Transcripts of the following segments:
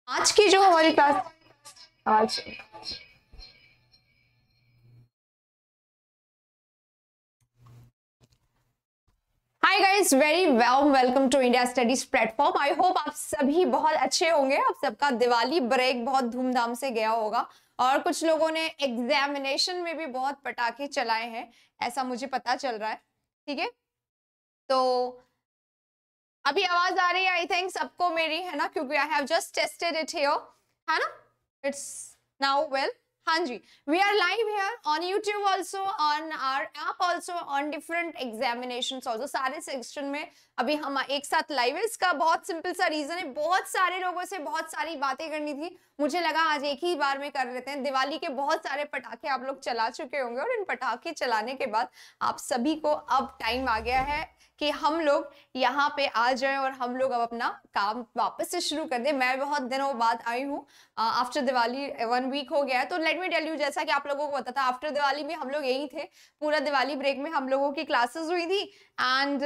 आज की जो हमारी क्लास आज hi guys, very warm welcome to India studies platform. I hope आप सभी बहुत अच्छे होंगे। आप सबका दिवाली ब्रेक बहुत धूमधाम से गया होगा और कुछ लोगों ने एग्जामिनेशन में भी बहुत पटाखे चलाए हैं, ऐसा मुझे पता चल रहा है। ठीक है, तो अभी आवाज आ रही है आई थिंक सबको मेरी, है ना, क्योंकि I have just tested it here, है ना। It's now well. हाँ जी, we are live here on YouTube also, on our app also, on different examinations also, सारे सेक्शन में अभी हम एक साथ लाइव है। इसका बहुत सिंपल सा रीजन है, बहुत सारे लोगों से बहुत सारी बातें करनी थी, मुझे लगा आज एक ही बार में कर लेते हैं। दिवाली के बहुत सारे पटाखे आप लोग चला चुके होंगे और इन पटाखे चलाने के बाद आप सभी को अब टाइम आ गया है कि हम लोग यहाँ पे आ जाएं और हम लोग अब अपना काम वापस से शुरू कर दें। मैं बहुत दिनों बाद आई हूँ, आफ्टर दिवाली 1 वीक हो गया है। तो लेट मी टेल यू, जैसा कि आप लोगों को पता था, आफ्टर दिवाली में हम लोग यही थे, पूरा दिवाली ब्रेक में हम लोगों की क्लासेस हुई थी। एंड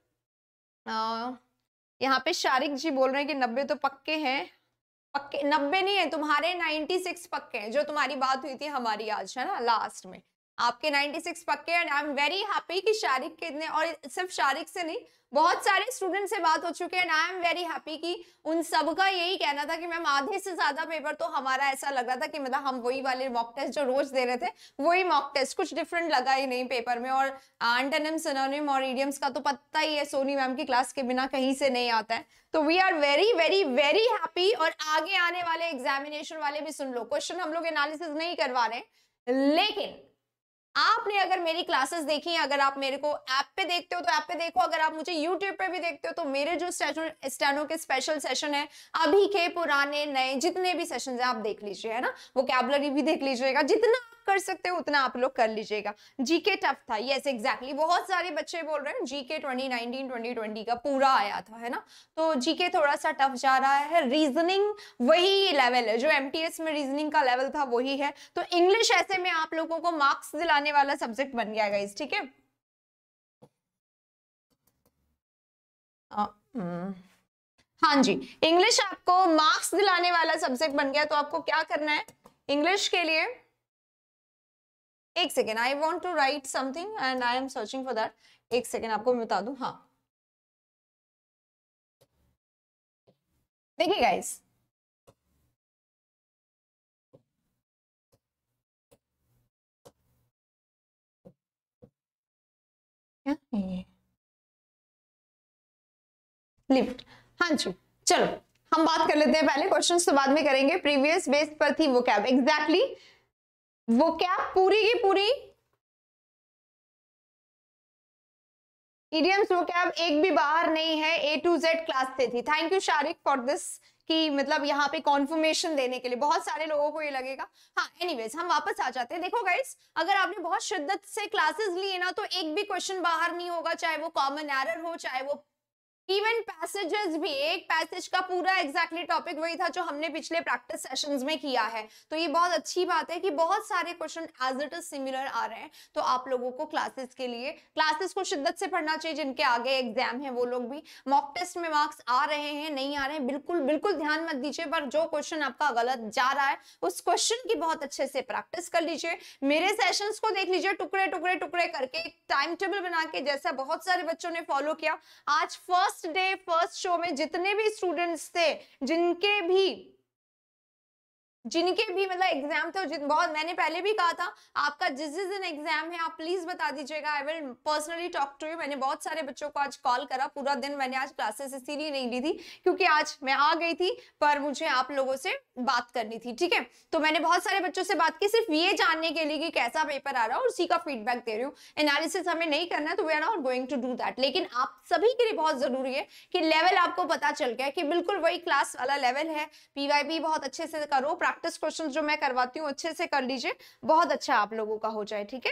यहाँ पे शारिक जी बोल रहे हैं कि 90 तो पक्के हैं। पक्के 90 नहीं है, तुम्हारे 96 पक्के हैं, जो तुम्हारी बात हुई थी हमारी आज, है ना, लास्ट में। आपके 96 पक्के and I am very happy कि शारिक के इतने, और सिर्फ शारिक से नहीं, बहुत सारे स्टूडेंट से बात हो चुके हैं and I am very happy कि उन सबका यही कहना था कि मैम आधे से ज्यादा पेपर तो हमारा ऐसा लग रहा था कि मतलब हम वही वाले मॉक टेस्ट जो रोज दे रहे थे वही मॉक टेस्ट, कुछ डिफरेंट लगा ही नहीं पेपर में। और एंटोनिम सिनोनिम और इडियम्स का तो पता ही है, सोनी मैम की क्लास के बिना कहीं से नहीं आता है। तो we are very very very happy. और आगे आने वाले एग्जामिनेशन वाले भी सुन लो, क्वेश्चन हम लोग एनालिसिस नहीं करवा रहे, लेकिन आपने अगर मेरी क्लासेस देखी, अगर आप मेरे को ऐप पे देखते हो तो ऐप पे देखो, अगर आप मुझे यूट्यूब पे भी देखते हो तो मेरे जो स्टेनो के स्पेशल सेशन है, अभी के पुराने नए जितने भी सेशन है आप देख लीजिए, है ना। वोकैबुलरी भी देख लीजिएगा, जितना आप कर सकते हो उतना आप लोग कर लीजिएगा। जीके टफ था, यस एग्जैक्टली, बहुत सारे बच्चे बोल रहे हैं जीके 2019 2020 का पूरा आया था, है ना। तो जीके थोड़ा सा टफ जा रहा है। रीजनिंग वही लेवल है जो एमटीएस में रीजनिंग का लेवल था, वही है। तो इंग्लिश ऐसे में आप लोगों को मार्क्स दिलाने वाला सब्जेक्ट बन गया गाइस, ठीक है। हाँ जी, इंग्लिश आपको मार्क्स दिलाने वाला सब्जेक्ट बन गया। तो आपको क्या करना है इंग्लिश के लिए, एक second, I want to write something and I am searching for that. एक सेकेंड आपको मैं बता दूं। हाँ देखिए गाइस, लिफ्ट, हाँ जी, चलो हम बात कर लेते हैं। पहले क्वेश्चंस तो बाद में करेंगे, प्रीवियस बेस पर थी वो कैब, एग्जैक्टली वो कैब पूरी की पूरी इडियम्स वो कैब एक भी बाहर नहीं है, A to Z क्लास से थी। Thank you Shariq for this, कि मतलब यहाँ पे कॉन्फर्मेशन देने के लिए। बहुत सारे लोगों को ये लगेगा। हाँ एनीवेज हम वापस आ जाते हैं। देखो गाइस, अगर आपने बहुत शिद्दत से क्लासेस लिए ना तो एक भी क्वेश्चन बाहर नहीं होगा, चाहे वो कॉमन एरर हो, चाहे वो इवन पैसेजेस भी, एक पैसेज का पूरा एग्जैक्टली टॉपिक वही था जो हमने पिछले प्रैक्टिस सेशंस में किया है। तो ये बहुत अच्छी बात है कि बहुत सारे question as it is similar आ रहे हैं। तो आप लोगों को क्लासेस के लिए क्लासेस को शिद्दत से पढ़ना चाहिए। जिनके आगे एग्जाम है वो लोग भी, मॉक टेस्ट में मार्क्स आ रहे हैं नहीं आ रहे हैं बिल्कुल बिल्कुल ध्यान मत दीजिए, पर जो क्वेश्चन आपका गलत जा रहा है उस क्वेश्चन की बहुत अच्छे से प्रैक्टिस कर लीजिए। मेरे सेशंस को देख लीजिए, टुकड़े टुकड़े टुकड़े करके टाइम टेबल बना के, जैसा बहुत सारे बच्चों ने फॉलो किया। आज फर्स्ट डे फर्स्ट शो में जितने भी स्टूडेंट्स थे, जिनके भी मतलब एग्जाम थे, बहुत मैंने पहले भी कहा था आपका जिस जिस दिन एग्जाम है आप प्लीज बता दीजिएगा, I will personally talk to you. मैंने बहुत सारे बच्चों को आज कॉल करा, पूरा दिन मैंने आज क्लासेस इसीलिए नहीं ली थी क्योंकि आज मैं आ गई थी, पर मुझे आप लोगों से बात करनी थी, ठीक है। तो मैंने बहुत सारे बच्चों से बात की सिर्फ ये जानने के लिए कि कैसा पेपर आ रहा है और उसी का फीडबैक दे रही हूँ। एनालिसिस हमें नहीं करना है तो we are not going to do that, लेकिन आप सभी के लिए बहुत जरूरी है कि लेवल आपको पता चल गया कि बिल्कुल वही क्लास वाला लेवल है। पीवाईबी बहुत अच्छे से करो, प्रैक्टिस क्वेश्चंस जो मैं करवाती हूँ अच्छे से कर लीजिए, बहुत अच्छा आप लोगों का हो जाए, ठीक है।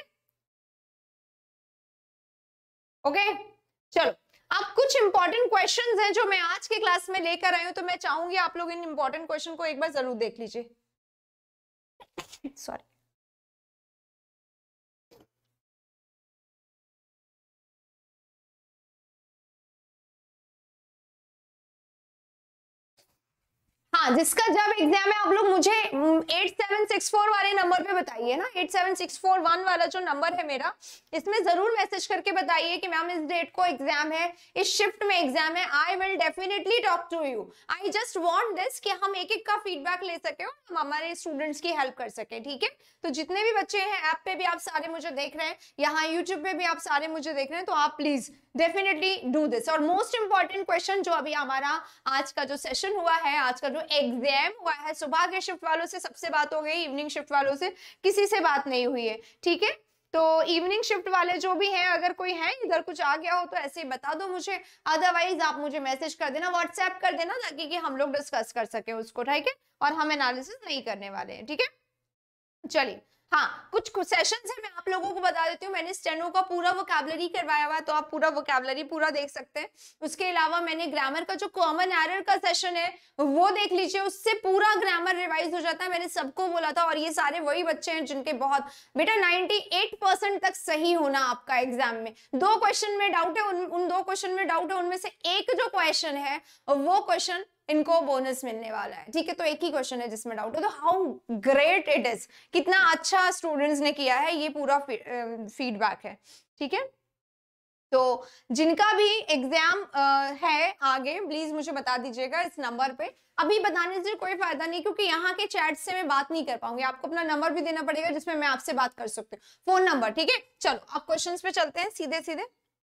ओके चलो, अब कुछ इंपॉर्टेंट क्वेश्चंस हैं जो मैं आज के क्लास में लेकर आई हूं, तो मैं चाहूंगी आप लोग इन इंपॉर्टेंट क्वेश्चन को एक बार जरूर देख लीजिए। सॉरी, हाँ हाँ, जिसका जब एग्जाम है आप लोग मुझे 8764 वाले नंबर पे बताइए ना, 87641 वाला जो नंबर है मेरा, इसमें जरूर मैसेज करके बताइए कि मैम इस डेट को एग्जाम है, इस शिफ्ट में एग्जाम है। I will definitely talk to you. I just want this कि हम एक एक का फीडबैक ले सके और हम हमारे स्टूडेंट्स की हेल्प कर सके, ठीक है। तो जितने भी बच्चे हैं, ऐप पे भी आप सारे मुझे देख रहे हैं, यहाँ यूट्यूब पे भी आप सारे मुझे देख रहे हैं, तो आप प्लीज डेफिनेटली डू दिस। और मोस्ट इंपॉर्टेंट क्वेश्चन जो अभी हमारा आज का जो सेशन हुआ है, आज का जो एग्जाम हुआ है, सुबह के शिफ्ट वालों से सबसे बात हो गई, इवनिंग शिफ्ट वालों से किसी से बात नहीं हुई है, ठीक है। तो इवनिंग शिफ्ट वाले जो भी हैं, अगर कोई है इधर कुछ आ गया हो तो ऐसे ही बता दो मुझे, अदरवाइज आप मुझे मैसेज कर देना, व्हाट्सएप कर देना, ताकि कि हम लोग डिस्कस कर सके उसको, ठीक है। और हम एनालिसिस नहीं करने वाले हैं, ठीक है। चलिए, हाँ, कुछ सेशंस है, मैं आप लोगों को बता देती हूँ। मैंने स्टेनो का पूरा वोकैबुलरी करवाया हुआ है, तो आप पूरा वोकैबुलरी पूरा देख सकते हैं। उसके अलावा मैंने ग्रामर का जो कॉमन एरर का सेशन है वो देख लीजिए, उससे पूरा ग्रामर रिवाइज हो जाता है। मैंने सबको बोला था, और ये सारे वही बच्चे हैं जिनके बहुत बेटा 98% तक सही होना आपका एग्जाम में। 2 क्वेश्चन में डाउट है, उन 2 क्वेश्चन में डाउट है, उनमें से एक जो क्वेश्चन है वो क्वेश्चन इनको बोनस मिलने वाला है, ठीक है। तो एक ही क्वेश्चन है जिसमें डाउट है, तो हाउ ग्रेट इट इज, कितना अच्छा स्टूडेंट्स ने किया है, ये पूरा फीडबैक है, ठीक है। तो जिनका भी एग्जाम है आगे, प्लीज मुझे बता दीजिएगा इस नंबर पे। अभी बताने से कोई फायदा नहीं, क्योंकि यहाँ के चैट से मैं बात नहीं कर पाऊंगी, आपको अपना नंबर भी देना पड़ेगा जिसमें मैं आपसे बात कर सकती हूँ, फोन नंबर, ठीक है। चलो अब क्वेश्चंस पे चलते हैं सीधे सीधे।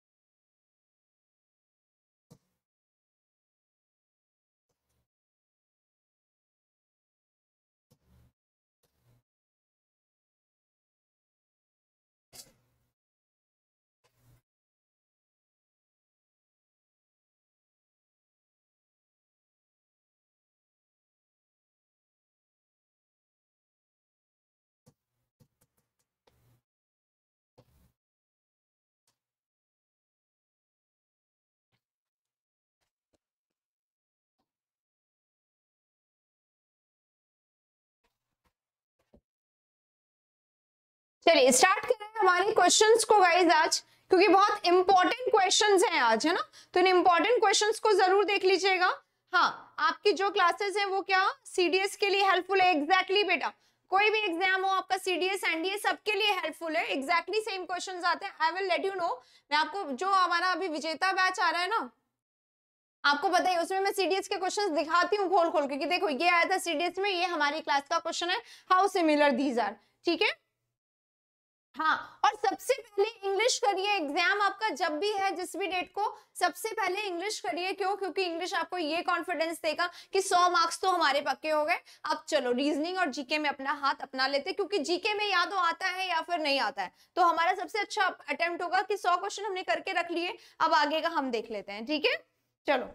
चलिए स्टार्ट कर रहे हैं हमारे क्वेश्चंस को गाइस आज, क्योंकि बहुत इंपॉर्टेंट क्वेश्चंस हैं आज, है ना। तो इन इंपॉर्टेंट क्वेश्चंस को जरूर देख लीजिएगा। हाँ, आपकी जो क्लासेस हैं वो क्या सीडीएस के लिए हेल्पफुल है, एग्जैक्टली बेटा। कोई भी एग्जाम हो आपका, सीडीएस एनडीए सबके लिए हेल्पफुल है, एग्जैक्टली सेम क्वेश्चंस आते हैं। I will let you know. मैं आपको जो हमारा अभी विजेता बैच आ रहा है ना, आपको पता है उसमें मैं सीडीएस के क्वेश्चंस दिखाती हूँ खोल खोल के, कि देखो ये आया था सीडीएस में, ये हमारी क्लास का क्वेश्चन है, हाउ सिमिलर दीज आर, ठीक है। हाँ, और सबसे पहले इंग्लिश करिए, एग्जाम आपका जब भी है, जिस भी डेट को, सबसे पहले इंग्लिश करिए। क्यों? क्योंकि इंग्लिश आपको ये कॉन्फिडेंस देगा कि 100 मार्क्स तो हमारे पक्के हो गए। अब चलो रीजनिंग और जीके में अपना हाथ अपना लेते, क्योंकि जीके में या तो आता है या फिर नहीं आता है। तो हमारा सबसे अच्छा अटेम्प्ट होगा कि 100 क्वेश्चन हमने करके रख लिए, अब आगे का हम देख लेते हैं, ठीक है। चलो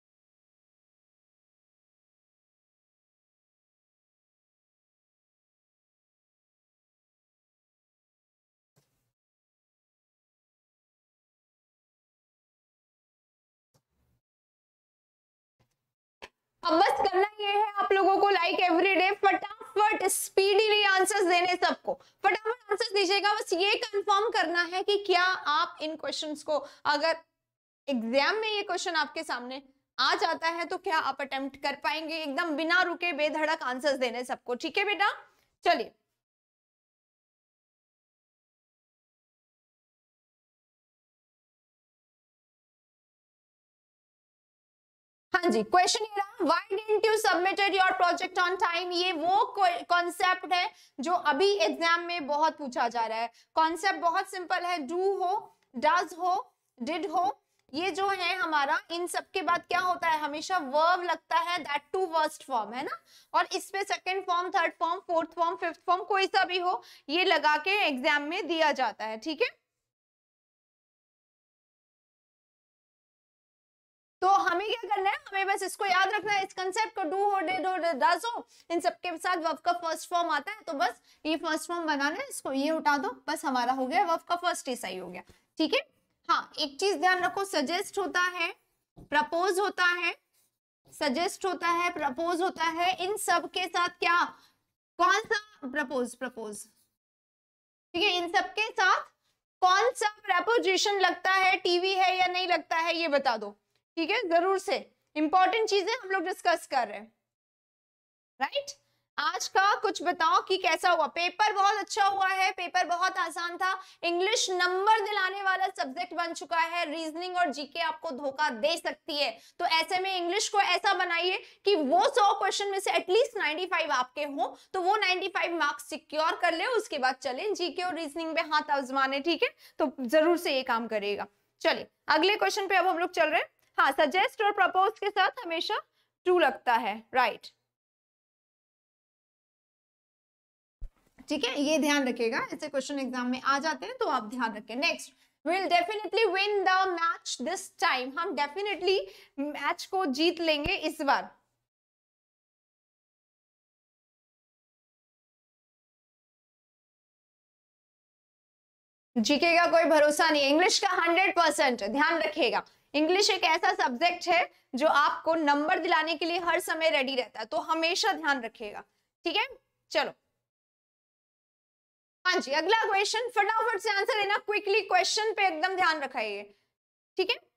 अब बस करना ये है आप लोगों को, लाइक एवरीडे फटाफट स्पीडीली आंसर्स देने, सबको फटाफट आंसर्स दीजिएगा। बस ये कंफर्म करना है कि क्या आप इन क्वेश्चंस को, अगर एग्जाम में ये क्वेश्चन आपके सामने आ जाता है तो क्या आप अटेम्प्ट कर पाएंगे एकदम बिना रुके बेधड़क आंसर्स देने सबको, ठीक है बेटा। चलिए हाँ जी, क्वेश्चन ये रहा, why didn't you submitted your project on time. ये वो कॉन्सेप्ट है जो अभी एग्जाम में बहुत पूछा जा रहा है। कॉन्सेप्ट बहुत सिंपल है, डू हो, डज हो, डिड हो, ये जो है हमारा, इन सब के बाद क्या होता है, हमेशा वर्ब लगता है, दैट टू फर्स्ट फॉर्म, है ना। और इस पे second form, third form, fourth form, fifth form, कोई सा भी हो, ये लगा के एग्जाम में दिया जाता है, ठीक है। तो हमें क्या करना है, हमें बस इसको याद रखना है, इस कंसेप्ट को, डू हो, डिड हो, डज हो, इन सबके साथ वर्ब का फर्स्ट फॉर्म आता है। तो बस ये फर्स्ट फॉर्म बनाना है, इसको ये उठा दो, बस हमारा हो गया, वर्ब का फर्स्ट ही सही हो गया, ठीक है। हाँ, एक चीज ध्यान रखो, सजेस्ट होता है, प्रपोज होता है, सजेस्ट होता है, प्रपोज होता है, इन सब के साथ क्या, कौन सा प्रपोज, प्रपोज, ठीक है। इन सब के साथ कौन सा प्रपोजिशन लगता है, टीवी है या नहीं लगता है, ये बता दो, ठीक है। जरूर से इंपॉर्टेंट चीजें हम लोग डिस्कस कर रहे हैं। राइट। आज का कुछ बताओ कि कैसा हुआ पेपर। बहुत अच्छा हुआ है, पेपर बहुत आसान था। इंग्लिश नंबर दिलाने वाला सब्जेक्ट बन चुका है। रीजनिंग और जीके आपको धोखा दे सकती है, तो ऐसे में इंग्लिश को ऐसा बनाइए कि वो 100 क्वेश्चन में से एटलीस्ट 95 आपके हो, तो वो 95 मार्क्स सिक्योर कर ले, उसके बाद चलें जीके और रीजनिंग में हाथ आजमाने। ठीक है, तो जरूर से ये काम करेगा। चलिए अगले क्वेश्चन पे अब हम लोग चल रहे हैं। हाँ, सजेस्ट और प्रपोज के साथ हमेशा ट्रू लगता है, राइट। ठीक है, ये ध्यान रखिएगा, ऐसे क्वेश्चन एग्जाम में आ जाते हैं तो आप ध्यान रखें। Next, will definitely win the match this time. हम डेफिनेटली मैच को जीत लेंगे इस बार। जीके का कोई भरोसा नहीं है, इंग्लिश का 100%। ध्यान रखिएगा, इंग्लिश एक ऐसा सब्जेक्ट है जो आपको नंबर दिलाने के लिए हर समय रेडी रहता है, तो हमेशा ध्यान रखिएगा। ठीक है, चलो हाँ जी, अगला क्वेश्चन फटाफट से आंसर देना, क्विकली क्वेश्चन पे एकदम ध्यान रखाइए। ठीक है,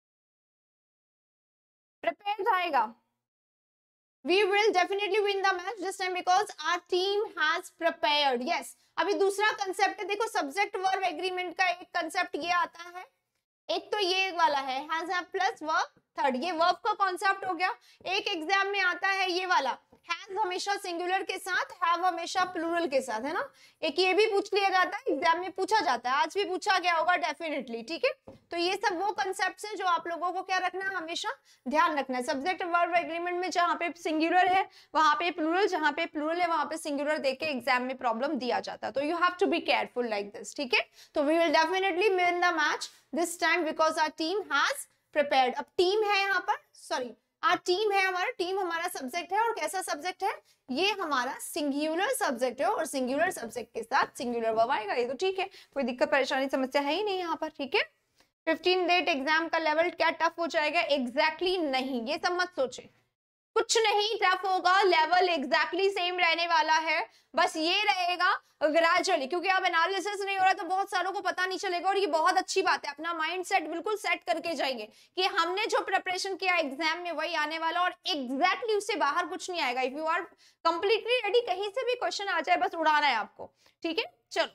प्रिपेयर रहेगा। We will definitely win the match this time because our team has prepared. Yes. अभी दूसरा कंसेप्ट है, देखो सब्जेक्ट वर्ब एग्रीमेंट का एक कंसेप्ट ये आता है, एक तो ये वाला है has have plus verb third, ये वर्ब का कॉन्सेप्ट हो गया। एक एग्जाम में आता है ये वाला, हैज हमेशा सिंगुलर के साथ, हैव हमेशा प्लूरल के साथ, है ना। एक ये भी पूछ लिया जाता है, एग्जाम में पूछा जाता है, आज भी पूछा गया होगा डेफिनेटली। ठीक है, तो ये सब वो कंसेप्ट्स हैं जो आप लोगों को क्या रखना है, हमेशा ध्यान रखना है। सब्जेक्ट वर्ब एग्रीमेंट में जहां पे सिंगुलर है वहां पे प्लूरल, जहां पे प्लूरल है वहां पे सिंगुलर देके एग्जाम में प्रॉब्लम दिया जाता है, तो you have to be careful like this. ठीक है, तो we will definitely win the match this time because our team has prepared. अब टीम है यहाँ पर, सॉरी आवर टीम है, हमारा टीम हमारा सब्जेक्ट है, और कैसा सब्जेक्ट है, ये हमारा सिंगुलर सब्जेक्ट है, और सिंगुलर सब्जेक्ट के साथ सिंगुलर वर्ब आएगा, ये तो ठीक है, कोई दिक्कत परेशानी समस्या है ही नहीं यहाँ पर। ठीक है, 15 डेट एग्जाम का लेवल क्या टफ हो जाएगा, एग्जैक्टली नहीं, ये सब मत सोचे, कुछ नहीं टफ होगा, लेवल एग्जैक्टली सेम रहने वाला है, बस ये रहेगा ग्रेजुअली, क्योंकि अब एनालिसिस नहीं हो रहा तो बहुत सारों को पता नहीं चलेगा, और ये बहुत अच्छी बात है। अपना माइंड सेट बिल्कुल सेट करके जाइए कि हमने जो प्रिपरेशन किया एग्जाम में वही आने वाला, और एग्जैक्टली उससे बाहर कुछ नहीं आएगा। If you are completely ready, कहीं से भी क्वेश्चन आ जाए बस उड़ाना है आपको। ठीक है, चलो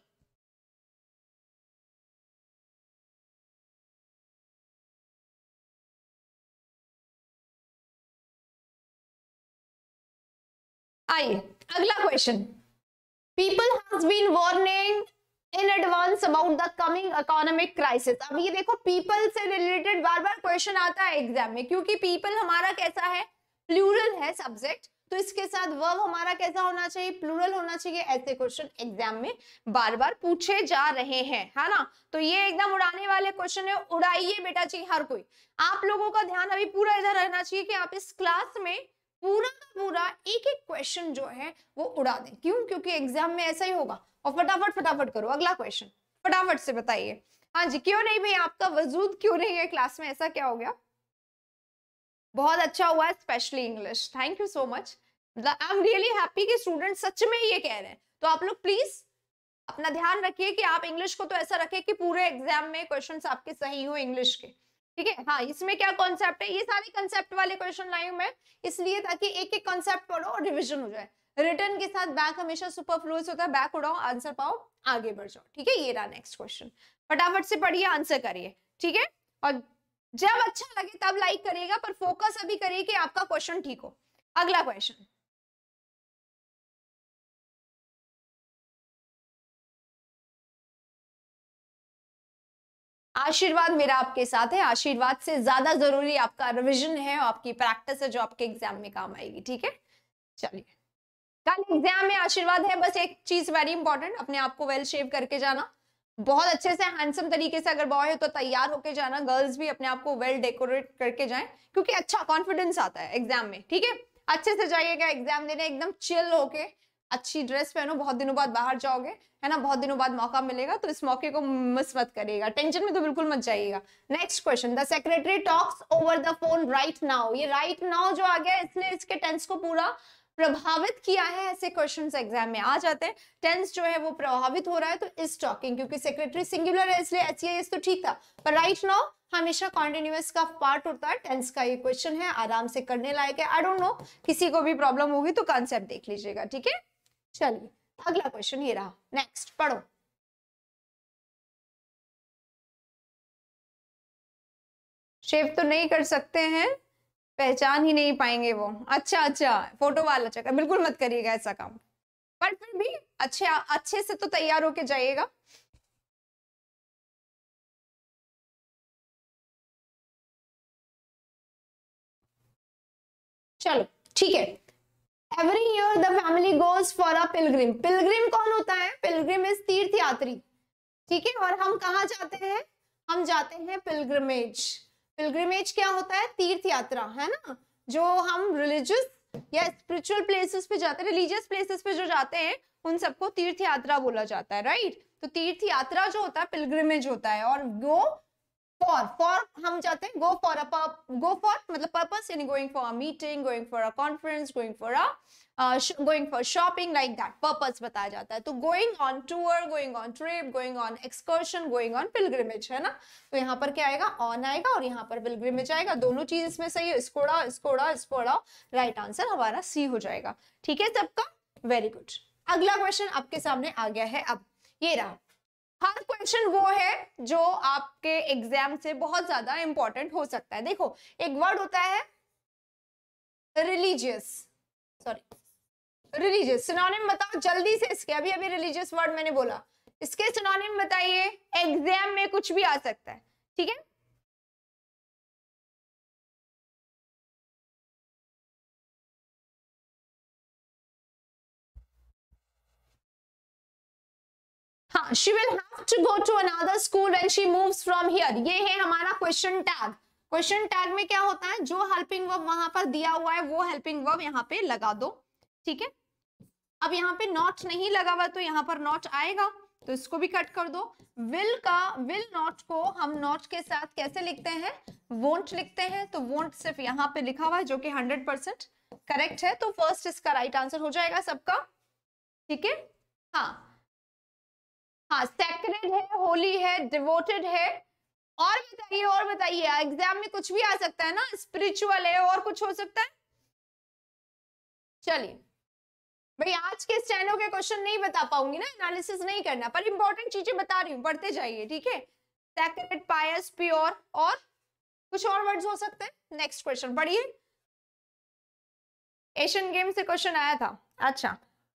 आइए अगला question. People has been warning in advance about the coming economic crisis. अब ये देखो, पीपल से रिलेटेड बार बार क्वेश्चन आता है एग्जाम में, क्योंकि पीपल हमारा कैसा है, प्लूरल है सब्जेक्ट, तो इसके साथ वर्ब हमारा कैसा होना चाहिए, प्लूरल होना चाहिए। ऐसे क्वेश्चन एग्जाम में बार बार पूछे जा रहे हैं, है ना, तो ये एकदम उड़ाने वाले क्वेश्चन है, उड़ाइए बेटा जी हर कोई। आप लोगों का ध्यान अभी पूरा इधर रहना चाहिए कि आप इस क्लास में पूरा का पूरा एक एक क्वेश्चन जो है वो उड़ा दें। क्यों, क्योंकि एग्जाम में ऐसा ही होगा। और फटाफट फटाफट करो, अगला क्वेश्चन फटाफट से बताइए। हाँ जी, क्यों नहीं भाई, आपका वजूद क्यों नहीं है क्लास में, ऐसा क्या हो गया। बहुत अच्छा हुआ है, specially English, thank you so much. I am really happy कि स्टूडेंट सच में ये कह रहे हैं। तो आप लोग प्लीज अपना ध्यान रखिए कि आप इंग्लिश को तो ऐसा रखें कि पूरे एग्जाम में क्वेश्चंस आपके सही हो इंग्लिश के। ठीक है, हाँ, इसमें क्या कॉन्सेप्ट है, ये सारे कॉन्सेप्ट वाले क्वेश्चन लाई हूं मैं इसलिए ताकि एक एक कॉन्सेप्ट पढ़ो और रिविजन हो जाए। रिटर्न के साथ बैक हमेशा सुपरफ्लुअस होता है, बैक उड़ाओ, आंसर पाओ, आगे बढ़ जाओ। ठीक है, ये रहा नेक्स्ट क्वेश्चन, फटाफट से पढ़िए, आंसर करिए। ठीक है, और जब अच्छा लगे तब लाइक करिएगा, पर फोकस अभी करिए कि आपका क्वेश्चन ठीक हो। अगला क्वेश्चन, आशीर्वाद मेरा आपके साथ है, आशीर्वाद से ज्यादा जरूरी आपका रिवीजन है और आपकी प्रैक्टिस है जो आपके एग्जाम में काम आएगी। ठीक है, चलिए कल एग्जाम में आशीर्वाद है, बस एक चीज वेरी इंपॉर्टेंट, अपने आप को वेल शेव करके जाना, बहुत अच्छे से हैंडसम तरीके से, अगर बॉय है तो तैयार होके जाना, गर्ल्स भी अपने आप को वेल डेकोरेट करके जाएं, क्योंकि अच्छा कॉन्फिडेंस आता है एग्जाम में। ठीक है, अच्छे से जाइएगा एग्जाम देने, एकदम चिल होके, अच्छी ड्रेस पहनो, बहुत दिनों बाद बाहर जाओगे, है ना, बहुत दिनों बाद मौका मिलेगा, तो इस मौके को मिस मत करिएगा, टेंशन में तो बिल्कुल मत जाइएगा। Next question, the secretary talks over the phone right now. ये राइट नाउ जो आ गया, इसने इसके टेंस को पूरा प्रभावित किया है, ऐसे क्वेश्चंस एग्जाम में आ जाते हैं। टेंस जो है वो प्रभावित हो रहा है तो इज टॉकिंग, क्योंकि सेक्रेटरी सिंगुलर है इसलिए एचईएस तो ठीक था, पर राइट नाउ हमेशा कॉन्टिन्यूअस का पार्ट होता है टेंस का। ये क्वेश्चन है, आराम से करने लायक है। आई डोंट नो, किसी को भी प्रॉब्लम होगी तो कॉन्सेप्ट देख लीजिएगा, ठीक है। चलिए अगला क्वेश्चन ये रहा, नेक्स्ट पढ़ो। शेव तो नहीं कर सकते हैं, पहचान ही नहीं पाएंगे वो। अच्छा अच्छा, फोटो वाला चक्कर बिल्कुल मत करिएगा ऐसा काम, पर फिर भी अच्छे से तो तैयार होके जाइएगा। चलो ठीक है। Every year the family goes for a pilgrim. Pilgrim कौन होता है? पिलग्रिम इज तीर्थ यात्री, ठीक है। और हम कहाँ जाते हैं? हम जाते हैं पिलग्रिमेज। पिलग्रिमेज क्या होता है? तीर्थ यात्रा, है ना। जो हम रिलीजियस या स्पिरिचुअल प्लेसेस पे जाते हैं, रिलीजियस प्लेसेस पे जो जाते हैं उन सबको तीर्थ यात्रा बोला जाता है, राइट। तो तीर्थ यात्रा जो होता है पिलग्रिमेज होता है। और गो फॉर हम जाते हैं, गो फॉर मतलब पर्पस, यानी going for a meeting, going for a conference, going for shopping, like that purpose बताया जाता है। तो going on tour, going on trip, going on excursion, going on pilgrimage, है ना। तो यहाँ पर क्या आएगा? ऑन आएगा, और यहाँ पर पिलग्रिमेज आएगा। दोनों चीज इसमें सही है, इसको राइट आंसर हमारा सी हो जाएगा, ठीक है सबका। Very good. अगला क्वेश्चन आपके सामने आ गया है, अब ये रहा। हर क्वेश्चन वो है जो आपके एग्जाम से बहुत ज्यादा इंपॉर्टेंट हो सकता है। देखो, एक वर्ड होता है रिलीजियस, रिलीजियस। सिनोनिम बताओ जल्दी से इसके, अभी अभी रिलीजियस वर्ड मैंने बोला, इसके सिनोनिम बताइए। एग्जाम में कुछ भी आ सकता है, ठीक है। हाँ, she will have to go to another school when she moves from here। ये है हमारा क्वेश्चन टैग। क्वेश्चन टैग में क्या होता है? जो हेल्पिंग वर्ब वहां पर दिया हुआ है वो हेल्पिंग वर्ब यहाँ पे लगा दो, ठीक है। अब यहाँ पे नॉट नहीं लगा हुआ तो यहाँ पर नॉट आएगा, तो इसको भी कट कर दो। विल नॉट को हम नॉट के साथ कैसे लिखते हैं? वोंट लिखते हैं। तो वोंट सिर्फ यहाँ पे लिखा हुआ है, जो कि 100% करेक्ट है। तो फर्स्ट इसका राइट आंसर हो जाएगा सबका, ठीक है। हाँ हाँ, सैक्रेड है, होली है, डिवोटेड है। और बताइए, एग्जाम में कुछ भी आ सकता है ना, स्पिरिचुअल है, और कुछ हो सकता है। चलिए भाई, आज के स्टेनो के क्वेश्चन नहीं बता पाऊंगी ना, एनालिसिस नहीं करना, पर इंपॉर्टेंट चीजें बता रही हूँ, पढ़ते जाइए, ठीक है। सैक्रेड, पायस, प्योर, और कुछ और वर्ड्स हो सकते हैं। नेक्स्ट क्वेश्चन पढ़िए। एशियन गेम से क्वेश्चन आया था, अच्छा।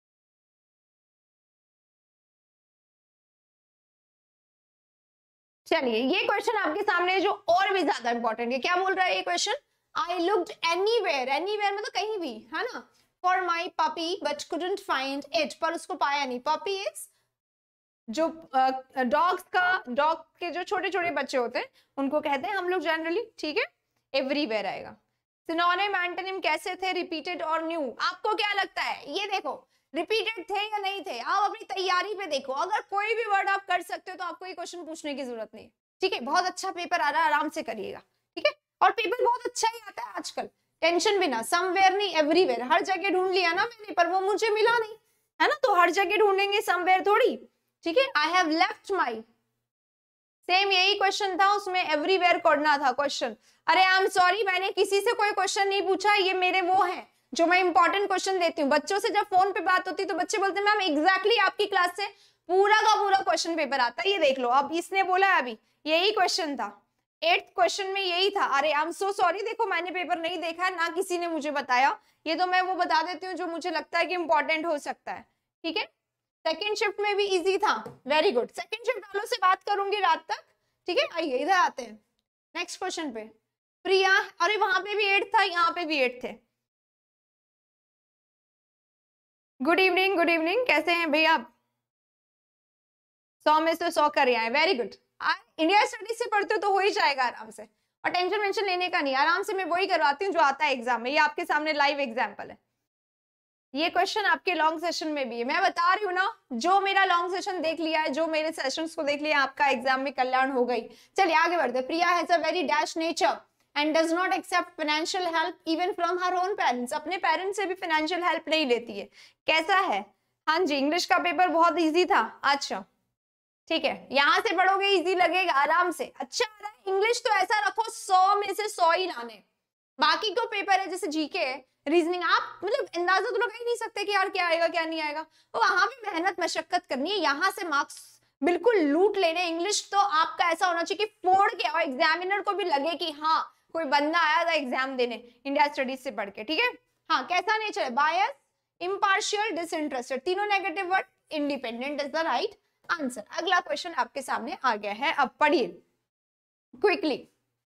चलिए, ये क्वेश्चन आपके सामने जो और भी ज्यादा इंपॉर्टेंट है, क्या बोल रहा है ये question? I looked anywhere, anywhere मतलब कहीं भी, है ना, for my puppy but couldn't find it, पर उसको पाया नहीं। पपी इज जो डॉग के जो छोटे छोटे बच्चे होते हैं उनको कहते हैं हम लोग जनरली, ठीक है। एवरीवेयर आएगा। सिनोनिम एंटोनिम कैसे थे? रिपीटेड और न्यू। आपको क्या लगता है? ये देखो, रिपीटेड थे या नहीं थे? आप अपनी तैयारी पे देखो, अगर कोई भी वर्ड आप कर सकते हो तो आपको ये क्वेश्चन पूछने की जरूरत नहीं, ठीक है। बहुत अच्छा पेपर आ रहा है, आराम से करिएगा, ठीक है। और पेपर बहुत अच्छा ही आता है आजकल, टेंशन बिना। समवेयर नहीं, एवरीवेयर। हर जगह ढूंढ लिया ना मैंने, पर वो मुझे मिला नहीं, है ना। तो हर जगह ढूंढेंगे, समवेयर थोड़ी, ठीक है। I have left my, same यही क्वेश्चन था, उसमें एवरीवेयर करना था क्वेश्चन। अरे आई एम सॉरी, मैंने किसी से कोई क्वेश्चन नहीं पूछा, ये मेरे वो है जो मैं इंपॉर्टेंट क्वेश्चन देती हूँ। बच्चों से जब फोन पे बात होती है तो बच्चे बोलते हैं मैम एग्जैक्टली आपकी क्लास से पूरा का पूरा क्वेश्चन पेपर आता है, ये देख लो। अब इसने बोला है अभी यही क्वेश्चन था, 8th क्वेश्चन में यही था। अरे आई एम सो सॉरी, देखो मैंने पेपर नहीं देखा है, ना किसी ने मुझे बताया, ये तो मैं वो बता देती हूँ जो मुझे लगता है कि इंपॉर्टेंट हो सकता है, ठीक है। सेकेंड शिफ्ट में भी इजी था, वेरी गुड। सेकेंड शिफ्ट वालों से बात करूंगी रात तक, ठीक है। आइए इधर आते हैं नेक्स्ट क्वेश्चन पे। प्रिया, अरे वहां पे भी 8 था, यहाँ पे भी 8 थे। गुड इवनिंग, गुड इवनिंग, कैसे हैं भैया आप? 100 में से 100 कर आए, वेरी गुड। इंडिया स्टडीज से पढ़ते हो तो हो ही जाएगा आराम से, और टेंशन वेंशन लेने का नहीं, आराम से मैं वही करवाती हूँ जो आता है एग्जाम में। ये आपके सामने लाइव एग्जाम्पल है। ये क्वेश्चन आपके लॉन्ग सेशन में भी है, मैं बता रही हूँ ना, जो मेरा लॉन्ग सेशन देख लिया है, जो मेरे सेशंस को देख लिया, आपका एग्जाम में कल्याण हो गई। चलिए आगे बढ़ते। Priya has a very dash nature, and does not accept financial help even from her own parents, अपने पेरेंट्स से भी फाइनेंशियल हेल्प नहीं लेती है। कैसा है? हाँ जी, इंग्लिश का पेपर बहुत इजी था। अच्छा ठीक है, यहां से पढ़ोगे इजी लगेगा आराम से। अच्छा आ रहा है इंग्लिश तो ऐसा रखो 100 में से 100 ही लाने। बाकी को पेपर है जैसे जीके है, रीजनिंग, आप मतलब अंदाजा तो लगा ही नहीं सकते कि यार क्या आएगा क्या नहीं आएगा। तो वहां भी मेहनत मशक्कत करनी है, यहाँ से मार्क्स बिल्कुल लूट लेने। इंग्लिश तो आपका ऐसा होना चाहिए कि फोड़ के और एग्जामिनर को भी लगे कि हाँ कोई बंदा आया था एग्जाम देने इंडिया स्टडीज से पढ़ के। ठीक है, हाँ कैसा नेचर है? बायस, इम्पार्शियल, डिसइंटरेस्टेड, तीनों negative word, independent is the right answer. अगला क्वेश्चन आपके सामने आ गया है, अब पढ़िए क्विकली।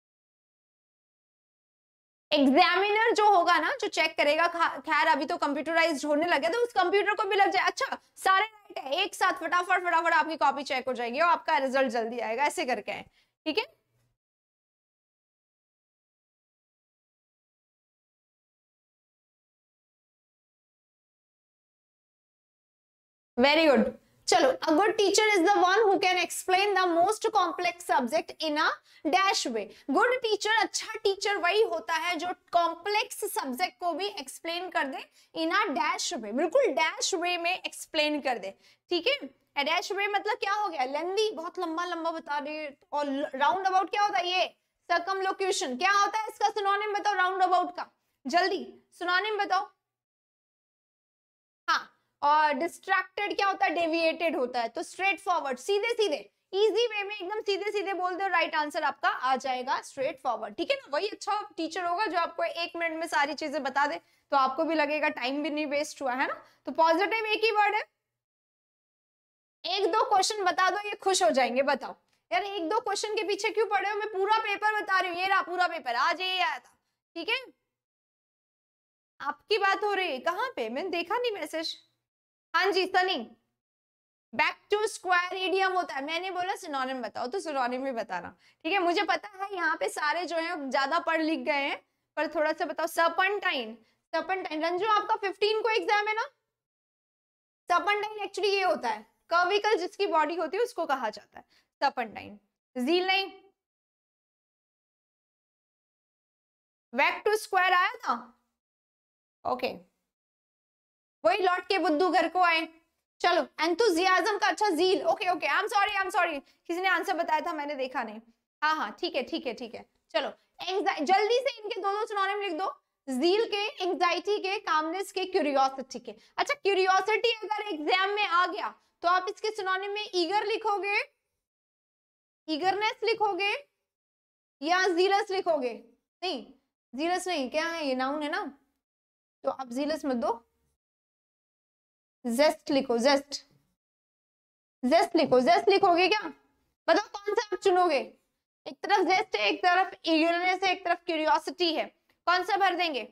एग्जामिनर जो होगा ना, जो चेक करेगा, खैर अभी तो कंप्यूटराइज्ड होने लगे तो उस कंप्यूटर को भी लग जाए अच्छा सारे राइट है, एक साथ फटाफट फटाफट आपकी कॉपी चेक हो जाएगी और आपका रिजल्ट जल्दी आएगा, ऐसे करके है। ठीक है, वेरी गुड। चलो, a good teacher is the one who can explain the most complex subject in a dash way। good teacher, अच्छा टीचर वही होता है जो कॉम्प्लेक्स सब्जेक्ट को भी एक्सप्लेन कर दे इन अ डैश वे, बिल्कुल डैश वे में एक्सप्लेन कर दे। ठीक है, डैश वे मतलब क्या हो गया? लेंदी, बहुत लंबा लंबा बता दे। और राउंड अबाउट क्या होता है? ये सर्कमलोक्यूशन। क्या होता है इसका सिनोनिम बताओ राउंड अबाउट का, जल्दी सिनोनिम बताओ। हाँ, और डिस्ट्रैक्टेड क्या होता है? डेविएटेड होता है। तो स्ट्रेट फॉरवर्ड, सीधे सीधे, इजी वे में एकदम सीधे सीधे बोल दो, राइट आंसर आपका आ जाएगा स्ट्रेट फॉरवर्ड। ठीक है ना, वही अच्छा टीचर होगा जो आपको 1 मिनट में सारी चीजें बता दे, तो आपको भी लगेगा टाइम भी नहीं वेस्ट हुआ है ना। तो पॉजिटिव एक ही वर्ड है, एक दो क्वेश्चन बता दो, ये खुश हो जाएंगे। बताओ यार, एक दो क्वेश्चन के पीछे क्यों पड़े हो? मैं पूरा पेपर बता रही हूँ, ये रहा पूरा पेपर, आज ये आया था। ठीक है, आपकी बात हो रही है कहाँ पे? मैंने देखा नहीं मैसेज। हाँ जी Sunny, back to square idiom होता है। मैंने बोला सिनोनिम बताओ, तो सिनोनिम भी बताना। ठीक है, मुझे पता है यहाँ पे सारे जो हैं ज्यादा पढ़ लिख गए हैं, पर थोड़ा सा बताओ। सर्पेंटाइन, सर्पेंटाइन रंजू आपका 15 को एग्जाम है ना। सर्पेंटाइन एक्चुअली ये होता है, कर्विकल जिसकी बॉडी होती है उसको कहा जाता है सर्पेंटाइन। झील नहीं, बैक टू स्क्वायर आया था। ओके, वही लौट के बुद्धू घर को आए। चलो, एंथुजियाज्म का अच्छा, zeal, okay okay, I am sorry, किसी ने आंसर बताया था मैंने देखा नहीं। हाँ हाँ ठीक है ठीक है ठीक है। चलो, जल्दी से इनके दो दो सिनोनिम लिख दो, जील के, एंजाइटी के, कामनेस के, क्यूरियोसिटी के। अच्छा, क्यूरियोसिटी अगर एग्जाम में आ गया तो आप इसके सिनोनिम में ईगर लिखोगे, ईगरनेस लिखोगे, या जीलस लिखोगे? नहीं, जीलस नहीं, क्या है ये? नाउन है ना, तो आप जीलस मत दो, जेस्ट लिखो, जेस्ट, जेस्ट लिखो। जेस्ट लिखोगे क्या? बताओ कौन सा आप चुनोगे? एक तरफ जेस्ट है, एक तरफ ईगरनेस है, एक तरफ क्यूरियोसिटी है, कौन सा भर देंगे?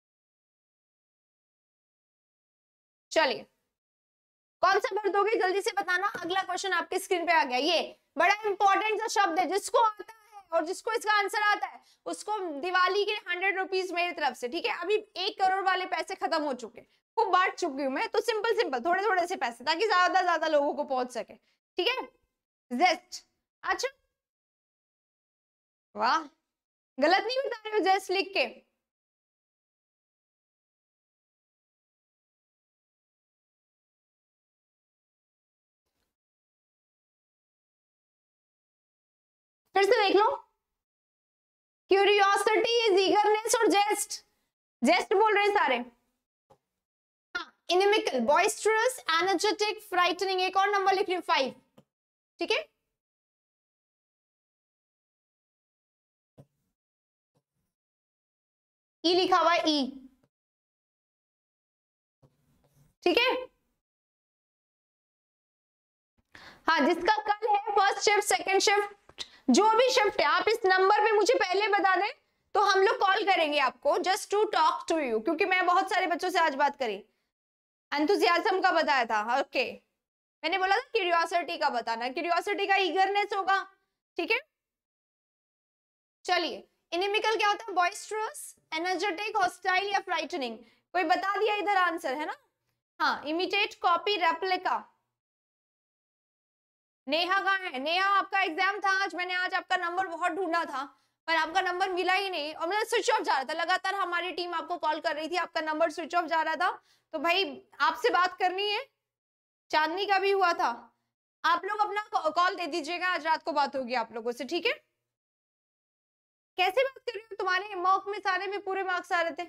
चलिए, कौन सा भर दोगे जल्दी से बताना। अगला क्वेश्चन आपके स्क्रीन पे आ गया, ये बड़ा इंपॉर्टेंट सा शब्द है, जिसको आता है और जिसको इसका आंसर आता है उसको दिवाली के 100 रुपीज मेरी तरफ से। ठीक है, अभी 1 करोड़ वाले पैसे खत्म हो चुके, खूब बांट चुकी हूँ मैं, तो सिंपल सिंपल थोड़े थोड़े से पैसे, ताकि ज्यादा लोगों को पहुंच सके। ठीक है, जेस्ट। अच्छा, वाह, गलत नहीं बता रहे हो जेस्ट लिख के? फिर से देख लो, क्यूरियोसिटी इज ईगरनेस और जेस्ट, जेस्ट बोल रहे हैं सारे। हाँ, इनिमिकल, बॉइस्टरस, एनर्जेटिक, फ्राइटनिंग। एक और नंबर लिख रही हूँ 5। ठीक है, ई लिखा हुआ है, ई। ठीक है, हाँ, जिसका कल है फर्स्ट शिफ्ट, सेकंड शिफ्ट, जो भी शिफ्ट है, आप इस नंबर पे मुझे पहले बता दें तो हम लोग कॉल करेंगे आपको, just to talk to you, क्योंकि मैं बहुत सारे बच्चों से आज बात करी। एंथुसियाज्म का बताया था, ओके। मैंने बोला था क्यूरियोसिटी का बताना, क्यूरियोसिटी का ईगरनेस होगा। ठीक है, चलिए, इनिमिकल क्या होता है? बॉइस्टरस, एनर्जेटिक, हॉस्टाइल या फ्राइटनिंग। कोई बता दिया इधर आंसर है ना। हाँ, इमिटेट, कॉपी, रेप्लिका। नेहा कहाँ है? नेहा, आपका एग्जाम था आज, मैंने आज आपका नंबर बहुत ढूंढा था, पर आपका नंबर मिला ही नहीं और मतलब स्विच ऑफ जा रहा था, लगातार हमारी टीम आपको कॉल कर रही थी, आपका नंबर स्विच ऑफ जा रहा था। तो भाई आपसे बात करनी है, चांदनी का भी हुआ था। आप लोग अपना कॉल दे दीजिएगा, आज रात को बात होगी आप लोगों से, ठीक है? कैसे बात कर रही हो? तुम्हारे मॉक में सारे में पूरे मार्क्स आ रहे थे।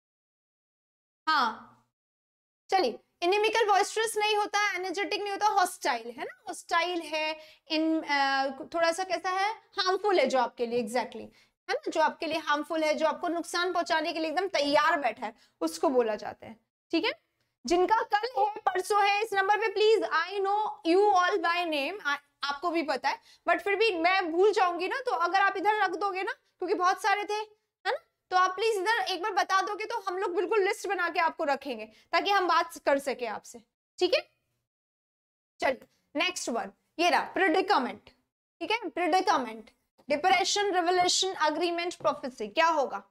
हाँ चलिए, इनिमिकल बॉइस्टरस नहीं होता, एनर्जेटिक नहीं होता, हॉस्टाइल है ना, हॉस्टाइल है, इन थोड़ा सा कैसा है, हार्मफुल है जो आपके लिए, एग्जैक्टली है ना, जो आपके लिए हार्मफुल है, जो आपको नुकसान पहुंचाने के लिए एकदम तैयार बैठा है, उसको बोला जाता है, ठीक है? जिनका कल है परसों है, इस नंबर पे please, I know you all by name, आपको भी पता है, बट फिर भी मैं भूल जाऊंगी ना, तो अगर आप इधर रख दोगे ना, क्योंकि बहुत सारे थे, है ना, तो आप प्लीज इधर एक बार बता दोगे तो हम लोग बिल्कुल लिस्ट बना के आपको रखेंगे ताकि हम बात कर सके आपसे, ठीक है? चलिए नेक्स्ट वन, ये रहा प्रेडिकामेंट, ठीक है? Predicament, depression, revelation, agreement, prophecy, क्या होगा?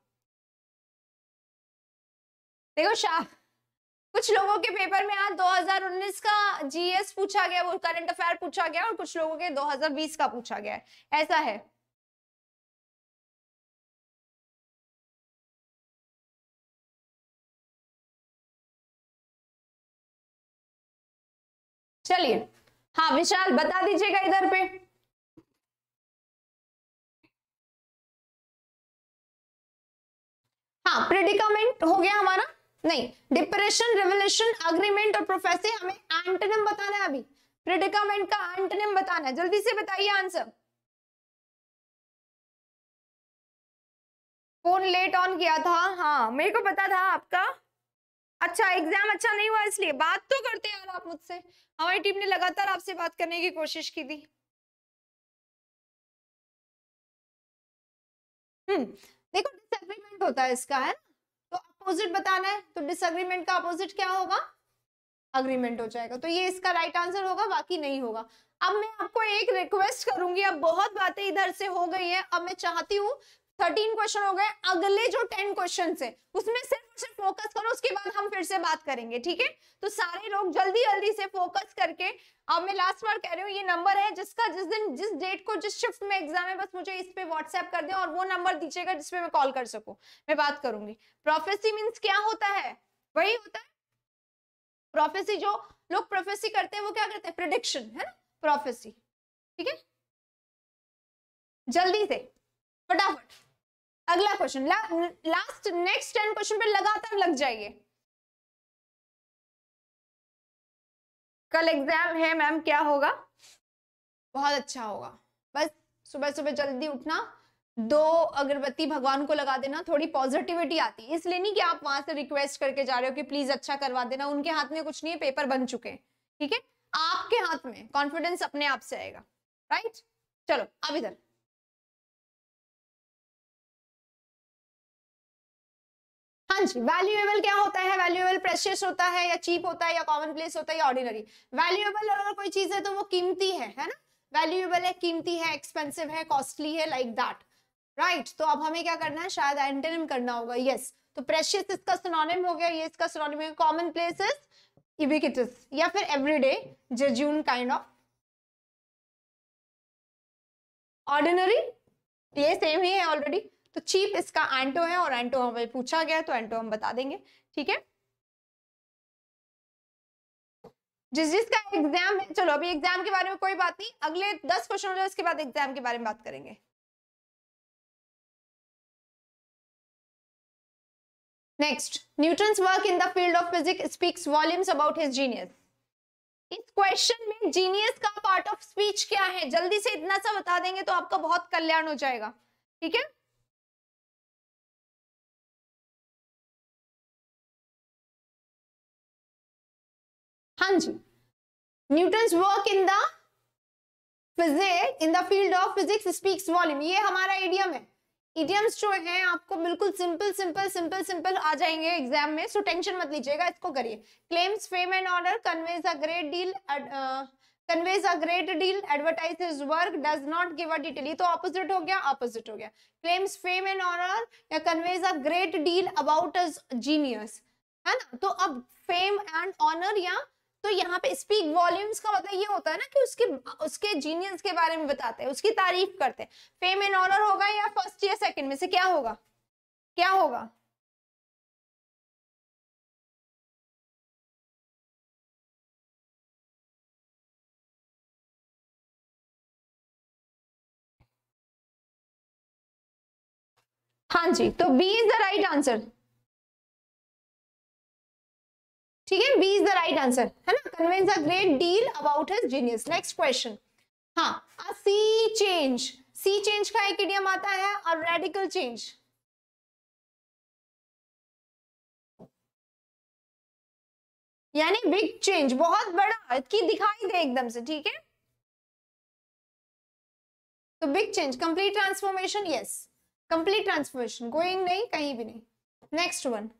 देखो शाह, कुछ लोगों के पेपर में आज 2019 का जीएस पूछा गया, वो करंट अफेयर पूछा गया, और कुछ लोगों के 2020 का पूछा गया है, ऐसा है। चलिए हाँ विशाल बता दीजिएगा इधर पे। हाँ प्रेडिकामेंट हो गया हमारा, नहीं, डिप्रेशन, रिवलेशन, अग्रीमेंट और प्रोफेसी, हमें एंटोनिम बताना है अभी, प्रेडिकामेंट का एंटोनिम बताना है, जल्दी से बताइए आंसर। फोन लेट ऑन किया था, हाँ मेरे को पता था आपका, अच्छा एग्जाम अच्छा नहीं हुआ इसलिए बात तो करते यार आप मुझसे, हमारी टीम ने लगातार आपसे बात करने की कोशिश की थी। देखो डिसएग्रीमेंट होता है इसका, है तो अपोजिट बताना है, तो डिसएग्रीमेंट का अपोजिट क्या होगा? अग्रीमेंट हो जाएगा, तो ये इसका राइट आंसर होगा, बाकी नहीं होगा। अब मैं आपको एक रिक्वेस्ट करूंगी, अब बहुत बातें इधर से हो गई है, अब मैं चाहती हूँ 13 क्वेश्चन हो गए, अगले जो 10 क्वेश्चन है उसमें सिर्फ फोकस करो, उसके बाद हम फिर से बात करेंगे, ठीक है? तो सारे लोग जल्दी जल्दी से फोकस करके, अब मैं लास्ट बार कह रही हूँ, ये नंबर है जिसका जिस दिन जिस डेट को जिस शिफ्ट में एग्जाम है, बस मुझे इस पे व्हाट्सएप कर दें और वो नंबर दीजिएगा जिसपे मैं कॉल कर सकूं, मैं बात करूंगी। प्रोफेसी मीन्स क्या होता है? वही होता है प्रोफेसी, जो लोग प्रोफेसी करते हैं वो क्या करते हैं? प्रेडिक्शन, है ना, प्रोफेसी, ठीक है? जल्दी से फटाफट अगला क्वेश्चन, लास्ट नेक्स्ट 10 क्वेश्चन पे लगातार लग जाइए। कल एग्जाम है मैम, क्या होगा? बहुत अच्छा होगा, बस सुबह सुबह जल्दी उठना, 2 अगरबत्ती भगवान को लगा देना, थोड़ी पॉजिटिविटी आती है, इसलिए नहीं कि आप वहां से रिक्वेस्ट करके जा रहे हो कि प्लीज अच्छा करवा देना, उनके हाथ में कुछ नहीं है, पेपर बन चुके हैं, ठीक है? आपके हाथ में, कॉन्फिडेंस अपने आप से आएगा, राइट? चलो अब इधर, हाँ जी, वैल्यूएबल क्या होता है? वैल्यूएबल प्रेशियस होता है या चीप होता है या कॉमन प्लेस होता है या ऑर्डिनरी? वैल्यूएबल अगर कोई चीज है तो वो कीमती है ना, वैल्यूएबल है, कीमती है, एक्सपेंसिव है, कॉस्टली है, लाइक दैट, राइट? तो अब हमें क्या करना है, शायद एंटोनिम करना होगा, यस, तो प्रेशियस इसका सिनोनिम हो गया, ये इसका सिनोनिम है, कॉमन प्लेस इज यूबिक्विटस या फिर everyday, genuine kind of, ordinary ये सेम ही है ऑलरेडी, तो चीप इसका एंटो है, और एंटो हमें पूछा गया तो एंटो हम बता देंगे, ठीक है? जिस जिसका एग्जाम है, चलो अभी एग्जाम के बारे में कोई बात नहीं, अगले 10 क्वेश्चन हो जाए उसके बाद एग्जाम के बारे में बात करेंगे। Next, Newton's work in the field of physics speaks volumes about his genius. इस क्वेश्चन में जीनियस का पार्ट ऑफ स्पीच क्या है, जल्दी से इतना सा बता देंगे तो आपका बहुत कल्याण हो जाएगा, ठीक है? हाँ जी, Newton's work in the physics in the field of physics speaks volume, ये हमारा इडियम है। इडियम्स जो है आपको बिल्कुल सिंपल सिंपल सिंपल सिंपल आ जाएंगे एग्जाम में, सो टेंशन मत लीजिएगा, इसको करिए। Claims fame and honour, conveys a great deal, conveys a great deal, advertise his work, does not give a detail, ये तो ऑपोजिट हो गया, ऑपोजिट हो गया। क्लेम्स फेम एंड ऑनर या conveys a great deal about his genius, है ना, तो अब फेम एंड ऑनर या तो यहाँ पे स्पीक वॉल्यूम्स का मतलब ये होता है ना कि उसके जीनियस के बारे में बताते हैं, उसकी तारीफ करते हैं। फेम एंड ऑनर होगा या फर्स्ट या सेकंड में से क्या होगा, क्या होगा? हाँ जी, तो B is the right answer. ठीक है, B is the right answer, है ना। Conveys a great deal about his genius. Next question, हाँ, अ सी चेंज, सी चेंज का एक इडियम आता है, और रेडिकल चेंज। यानी बिग चेंज, बहुत बड़ा कि दिखाई दे एकदम से, ठीक है। तो big change, complete transformation, yes, complete transformation, going नहीं, कहीं भी नहीं। Next one,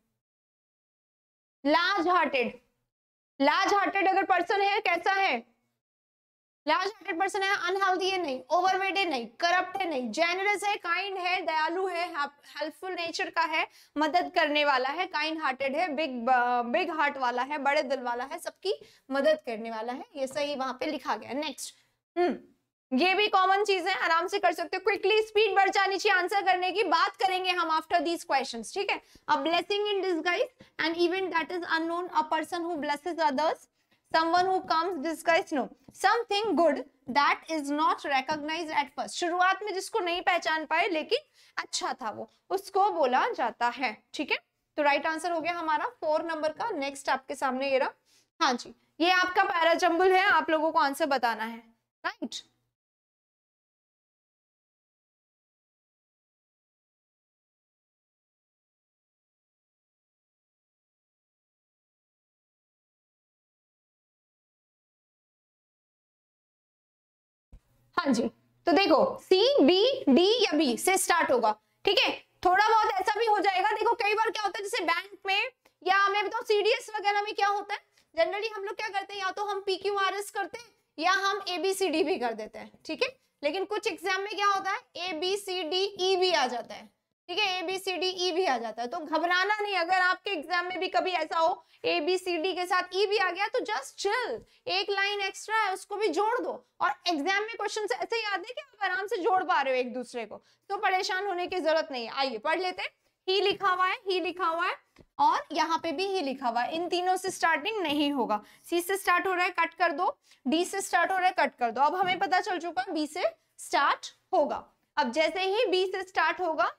large hearted. Large hearted अगर पर्सन है, कैसा है? लार्ज हार्टेड पर्सन है, अनहेल्दी है नहीं, ओवरवेट है नहीं, करप्ट है नहीं, जेनरस है, काइंड है, दयालु है, हेल्पफुल नेचर का है, मदद करने वाला है, काइंड हार्टेड है, बिग हार्ट वाला है, बड़े दिल वाला है, सबकी मदद करने वाला है। ये सही वहां पे लिखा गया। नेक्स्ट, ये भी कॉमन चीज है, आराम से कर सकते हो। क्विकली स्पीड बढ़ जानी चाहिए आंसर करने की, बात करेंगे हम आफ्टर दीज क्वेश्चंस, ठीक है। A blessing in disguise, an event that is unknown, a person who blesses others, someone who comes disguised, no, something good that is not recognized at first, शुरुआत में जिसको नहीं पहचान पाए लेकिन अच्छा था वो, उसको बोला जाता है, ठीक है। तो राइट आंसर हो गया हमारा 4 नंबर का। नेक्स्ट आपके सामने ये रहा, हाँ जी, ये आपका पैराजंबल है, आप लोगों को आंसर बताना है, राइट। हाँ जी, तो देखो सी, बी, डी या बी से स्टार्ट होगा, ठीक है। थोड़ा बहुत ऐसा भी हो जाएगा, देखो कई बार क्या होता है, जैसे बैंक में या मैं बताऊं सीडीएस वगैरह में क्या होता है, जनरली हम लोग क्या करते हैं, या तो हम PQRS करते हैं या हम ABCD भी कर देते हैं, ठीक है। लेकिन कुछ एग्जाम में क्या होता है, ABCDE भी आ जाता है, ठीक है, ABCDE भी आ जाता है। तो घबराना नहीं, अगर आपके एग्जाम में भी कभी ऐसा हो ABCD के साथ E भी आ गया तो जस्ट चिल, एक लाइन एक्स्ट्रा है उसको भी जोड़ दो, और एग्जाम में क्वेश्चन ऐसे याद है कि आप आराम से जोड़ पा रहे हो एक दूसरे को, तो परेशान होने की जरूरत नहीं है। आइए पढ़ लेते हैं। ही लिखा हुआ है, ही लिखा हुआ है, और यहाँ पे भी ही लिखा हुआ है, इन तीनों से स्टार्टिंग नहीं होगा। सी से स्टार्ट हो रहा है, कट कर दो, डी से स्टार्ट हो रहा है, कट कर दो। अब हमें पता चल चुका बी से स्टार्ट होगा। अब जैसे ही बी से स्टार्ट होगा,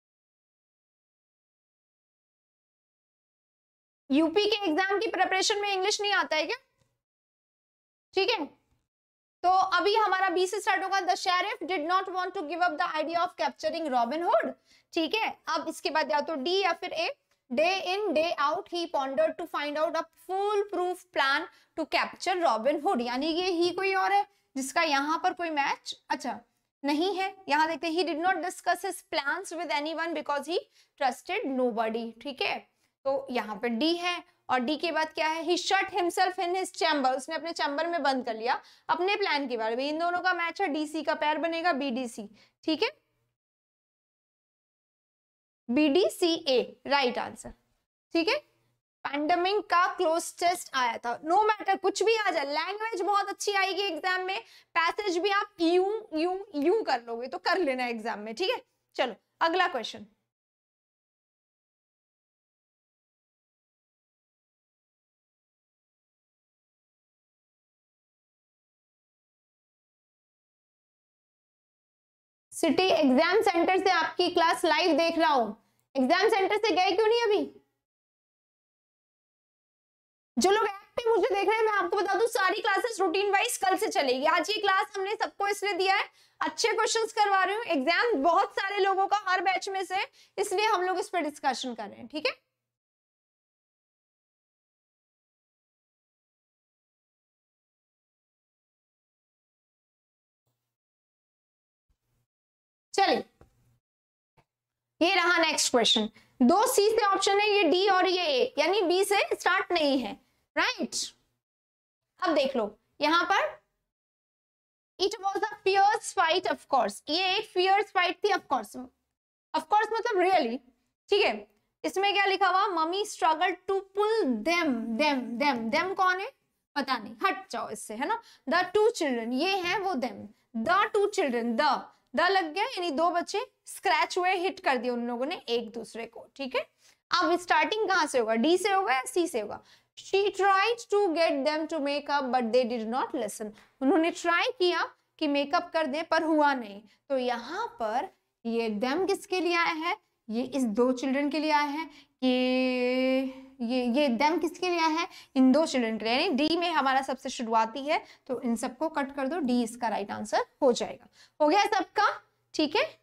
यूपी के एग्जाम की प्रिपरेशन में इंग्लिश नहीं आता है क्या? ठीक है, तो अभी हमारा बी से स्टार्ट होगा, the sheriff did not want to give up the idea of capturing Robin Hood, ठीक है। अब इसके बाद या तो डी या फिर A, day in day out ही pondered to find out a full proof plan to capture Robin Hood, यानी ये ही कोई और है जिसका यहाँ पर कोई मैच अच्छा नहीं है। यहाँ देखते हैं, he did not discuss his plans with anyone because he trusted nobody, ठीक है। तो यहाँ पे डी है, और डी के बाद क्या है, he shut himself in his chamber, उसने अपने चैम्बर में बंद कर लिया अपने प्लान के बारे में। इन दोनों का मैच है, डीसी का पैर बनेगा BDC, ठीक है, BDCA राइट आंसर, ठीक है। पैंडेमिक का क्लोज टेस्ट आया था, नो मैटर कुछ भी आ जाए, लैंग्वेज बहुत अच्छी आएगी एग्जाम में, पैसेज भी आप यू कर लोगे तो कर लेना एग्जाम में, ठीक है। चलो अगला क्वेश्चन, सिटी एग्जाम सेंटर से आपकी क्लास लाइव देख रहा हूं, एग्जाम सेंटर से गए क्यों नहीं अभी? जो लोग एक्टिव मुझे देख रहे हैं, मैं आपको बता दूं सारी क्लासेस रूटीन वाइज कल से चलेगी। आज ये क्लास हमने सबको इसलिए दिया है, अच्छे क्वेश्चंस करवा रही हूँ, एग्जाम बहुत सारे लोगों का हर बैच में से, इसलिए हम लोग इस पर डिस्कशन कर रहे हैं, ठीक है। चलिए ये रहा नेक्स्ट क्वेश्चन, दो सी से ऑप्शन है, ये डी और ये ए, यानी बी से स्टार्ट नहीं है, राइट। अब देख लो यहां पर, it was a fierce fight, of course ये एक फियर्स फाइट थी, ऑफ कोर्स मतलब रियली, ठीक है। इसमें क्या लिखा हुआ, mummy struggle to pull them कौन है, पता नहीं, हट जाओ इससे, है ना। द टू चिल्ड्रन, ये है वो them, the two children, the लग गया यानी दो बच्चे स्क्रैच हुए, हिट कर दिया उन लोगों ने एक दूसरे को, ठीक है। अब स्टार्टिंग कहां से होगा, डी से होगा या सी से होगा। She tried to get them to make up but they did not listen. उन्होंने ट्राई किया कि मेकअप कर दे पर हुआ नहीं। तो यहाँ पर ये them किसके लिए आया है, ये इस दो चिल्ड्रन के लिए आया है कि ये them किसके लिए आया है, इन दो चिल्ड्रन के लिए, यानी डी में हमारा सबसे शुरुआती है तो इन सबको कट कर दो, डी इसका राइट आंसर हो जाएगा। हो गया सबका, ठीक है।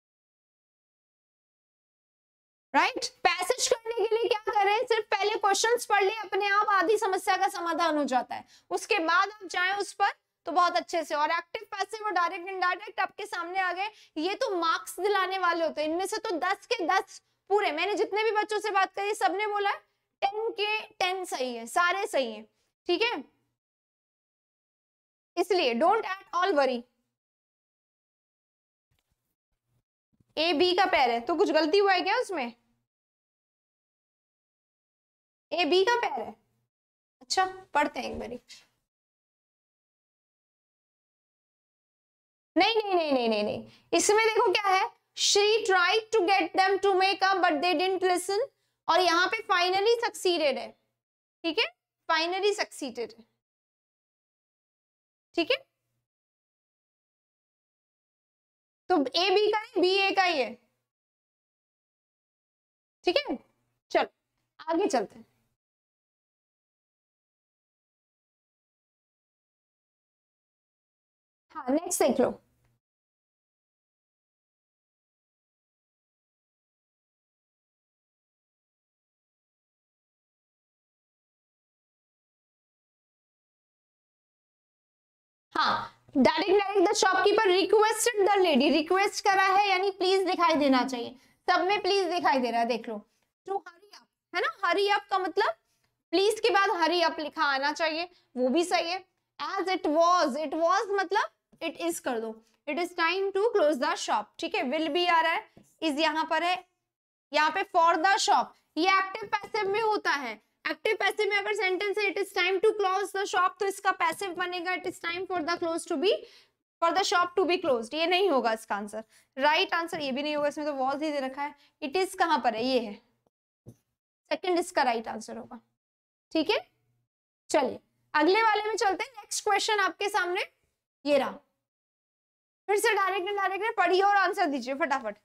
राइट, पैसेज करने के लिए क्या करें, सिर्फ पहले क्वेश्चंस पढ़ ले, अपने आप आधी समस्या का समाधान हो जाता है, उसके बाद आप जाएं उस पर तो बहुत अच्छे से। और एक्टिव पैसिव और डायरेक्ट इनडायरेक्ट आपके सामने आ गए, ये तो मार्क्स दिलाने वाले होते हैं, इनमें से तो 10 के 10 पूरे, मैंने जितने भी बच्चों से बात करी सबने बोला 10 के 10 सही है, सारे सही है, ठीक है। इसलिए don't at all worry. A B का पैर है तो कुछ गलती हुआ है क्या उसमें, ए बी का पैर है, अच्छा पढ़ते हैं एक बारी। नहीं नहीं नहीं नहीं नहीं नहीं, इसमें देखो क्या है, she tried to get them to make up but they didn't listen, और यहाँ पे finally succeeded है, ठीक है, finally succeeded है, ठीक है। तो ए बी का है, बी ए का ही है, ठीक है। चलो आगे चलते हैं। हाँ नेक्स्ट देख लो। हाँ, direct the shopkeeper requested the lady, request करा है यानी प्लीज दिखाई देना चाहिए, सब में प्लीज दिखाई दे रहा है, देख लो। टू हरी अप, है ना, हरी अप का मतलब प्लीज के बाद हरी अप लिखा आना चाहिए, वो भी सही है। एज इट वॉज मतलब इट इज कर दो, it is time to close the shop, ठीक है। विल भी आ रहा है, इज यहाँ पर है, यहाँ पे फॉर द शॉप, ये एक्टिव पैसिव में होता है। एक्टिव पैसिव में अगर सेंटेंस है it is time to close the shop, तो इसका पैसिव बनेगा it is time for the close to be, for the shop to be closed. ये नहीं होगा इसका आंसर, राइट आंसर ये भी नहीं होगा, इसमें तो वॉज ही दे रखा है। इट इज कहां पर है, ये है, सेकंड इसका राइट आंसर होगा, ठीक है। चलिए अगले वाले में चलते हैं। नेक्स्ट क्वेश्चन आपके सामने ये रहा, फिर से डायरेक्ट इनडायरेक्ट पढ़िए और आंसर दीजिए फटाफट।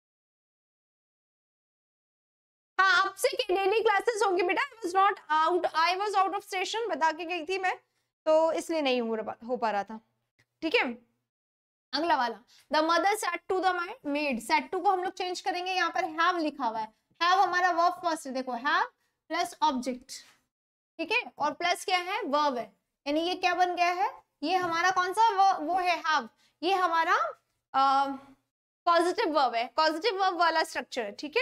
हाँ आपसे डेली क्लासेस होंगी बेटा, I was out of station, बता के गई थी मैं, तो इसलिए नहीं हो पा रहा था, ठीक है। अगला वाला, the mother said to the maid, said to को हम लोग चेंज करेंगे, यहाँ पर हैव लिखा हुआ है, हैव हमारा वर्ब फर्स्ट है, देखो हैव प्लस ऑब्जेक्ट, ठीक है, और प्लस क्या है, वर्ब है, यानी ये क्या बन गया है, ये हमारा कौन सा वो है, हैव, ये हमारा पॉजिटिव वर्ब है, पॉजिटिव वर्ब वाला स्ट्रक्चर है, ठीक है।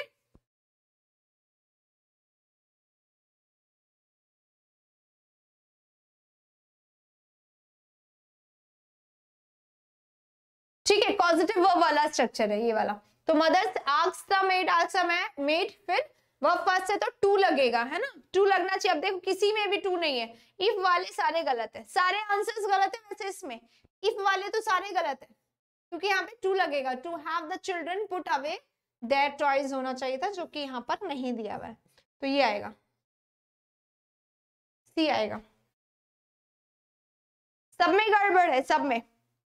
ठीक है, पॉजिटिव वर्ब वाला स्ट्रक्चर है ये वाला। तो mother asks the maid, asks the maid, फिर वर्ब फर्स्ट है तो टू लगेगा, है ना, टू लगना चाहिए। अब देखो किसी में भी टू नहीं है, इफ वाले सारे गलत है, सारे आंसर्स गलत है वैसे इसमें, इफ वाले तो सारे गलत है, क्योंकि यहाँ पे टू लगेगा। To have the children put away their toys होना चाहिए था, जो कि यहाँ पर नहीं दिया हुआ है, तो ये आएगा, सी आएगा। सब में गड़बड़ है, सब में।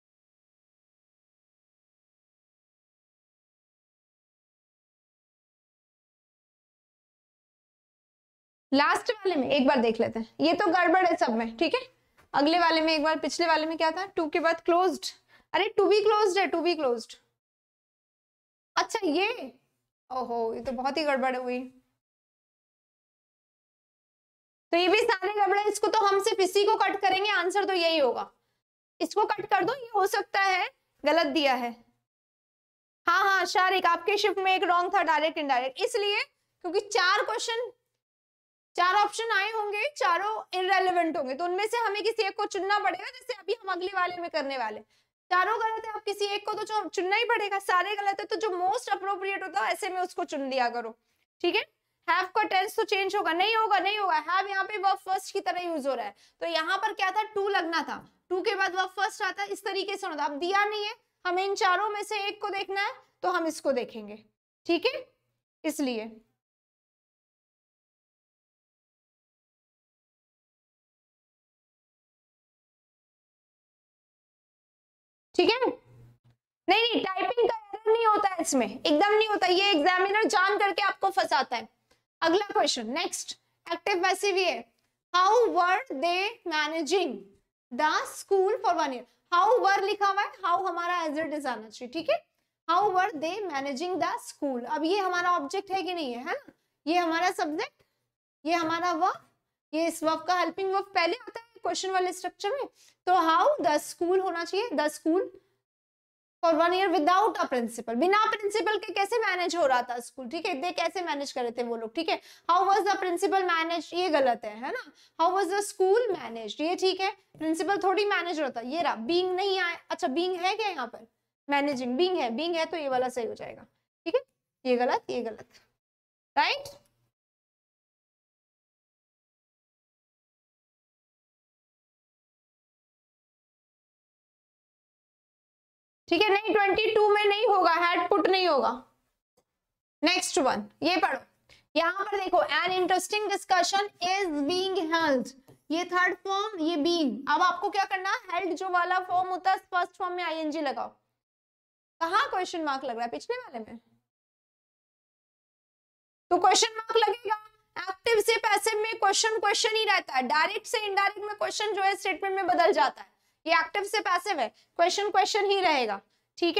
लास्ट वाले में एक बार देख लेते हैं, ये तो गड़बड़ है सब में, ठीक है। अगले वाले में एक बार, पिछले वाले में क्या था, टू के बाद क्लोज्ड, अरे टू बी क्लोज्ड है, टू बी क्लोज्ड, अच्छा ये, ओहो ये तो बहुत ही गड़बड़ हुई, तो ये भी सारे गड़बड़ है, इसको तो हम सिर्फ इसी को कट करेंगे, आंसर तो यही होगा, इसको कट कर दो, ये हो सकता है गलत दिया है। हाँ हाँ शारिक, आपके शिफ्ट में एक रॉन्ग था, डायरेक्ट इनडायरेक्ट, इसलिए क्योंकि चार ऑप्शन आए होंगे, चारों इररेलेवेंट होंगे, तो उनमें से हमें किसी एक को चुनना पड़ेगा, जैसे अभी हम अगले वाले में करने वाले। चारों गलत है, आप किसी एक को तो चुनना ही पड़ेगा, सारे गलत है तो जो मोस्ट अप्रोप्रिएट होता है ऐसे में उसको चुन दिया करो, ठीक है। हैव का टेंस तो चेंज होगा? नहीं होगा, नहीं होगा। हैव यहाँ पे वर्ब फर्स्ट की तरह यूज हो रहा है, तो यहाँ पर क्या था, टू लगना था, टू के बाद वर्ब फर्स्ट आता है, इस तरीके से होता। अब दिया नहीं है, हमें इन चारों में से एक को देखना है, तो हम इसको देखेंगे, ठीक है, इसलिए। ठीक है, नहीं नहीं, टाइपिंग का एरर नहीं होता है इसमें, एकदम नहीं होता, ये एग्जामिनर जान करके आपको फंसाता है। अगला क्वेश्चन, नेक्स्ट, एक्टिव पैसिव है, how were they managing the school for 1 year. How were लिखा हुआ है, हाउ हमारा एज इट इज आना चाहिए, ठीक है। How were they managing the school, अब ये हमारा ऑब्जेक्ट है कि नहीं है, है ना, ये हमारा सब्जेक्ट, ये हमारा वर्ब, ये इस वर्ब का हेल्पिंग वर्ब पहले आता है क्वेश्चन वाले स्ट्रक्चर में, तो हाउ द स्कूल होना चाहिए, the school for 1 year without a principal, बिना प्रिंसिपल के कैसे मैनेज हो रहा था स्कूल, ठीक है, दे कैसे मैनेज कर रहे थे वो लोग, ठीक है। How was the principal manage, ये गलत है ना, how was the school manage, ये ठीक है, प्रिंसिपल थोड़ी मैनेज होता, ये रहा, बीइंग नहीं आया, अच्छा बीइंग है क्या यहाँ पर, मैनेजिंग, बीइंग है, बीइंग है तो ये वाला सही हो जाएगा, ठीक है, ये गलत, ये गलत, राइट। ठीक है, नहीं 22 में नहीं होगा, हैड पुट नहीं होगा। नेक्स्ट वन, ये पढ़ो, यहाँ पर देखो, an interesting discussion is being held, ये थर्ड फॉर्म, ये बीइंग, अब आपको क्या करना है, हेल्ड जो वाला फॉर्म होता है फर्स्ट फॉर्म में आईएनजी लगाओ। कहाँ क्वेश्चन मार्क लग रहा है, पिछले वाले में तो क्वेश्चन मार्क लगेगा, एक्टिव से पैसिव में क्वेश्चन क्वेश्चन ही रहता है, डायरेक्ट से इनडायरेक्ट में क्वेश्चन जो है स्टेटमेंट में बदल जाता है, ये एक्टिव से पैसिव है, क्वेश्चन क्वेश्चन ही रहेगा, ठीक है,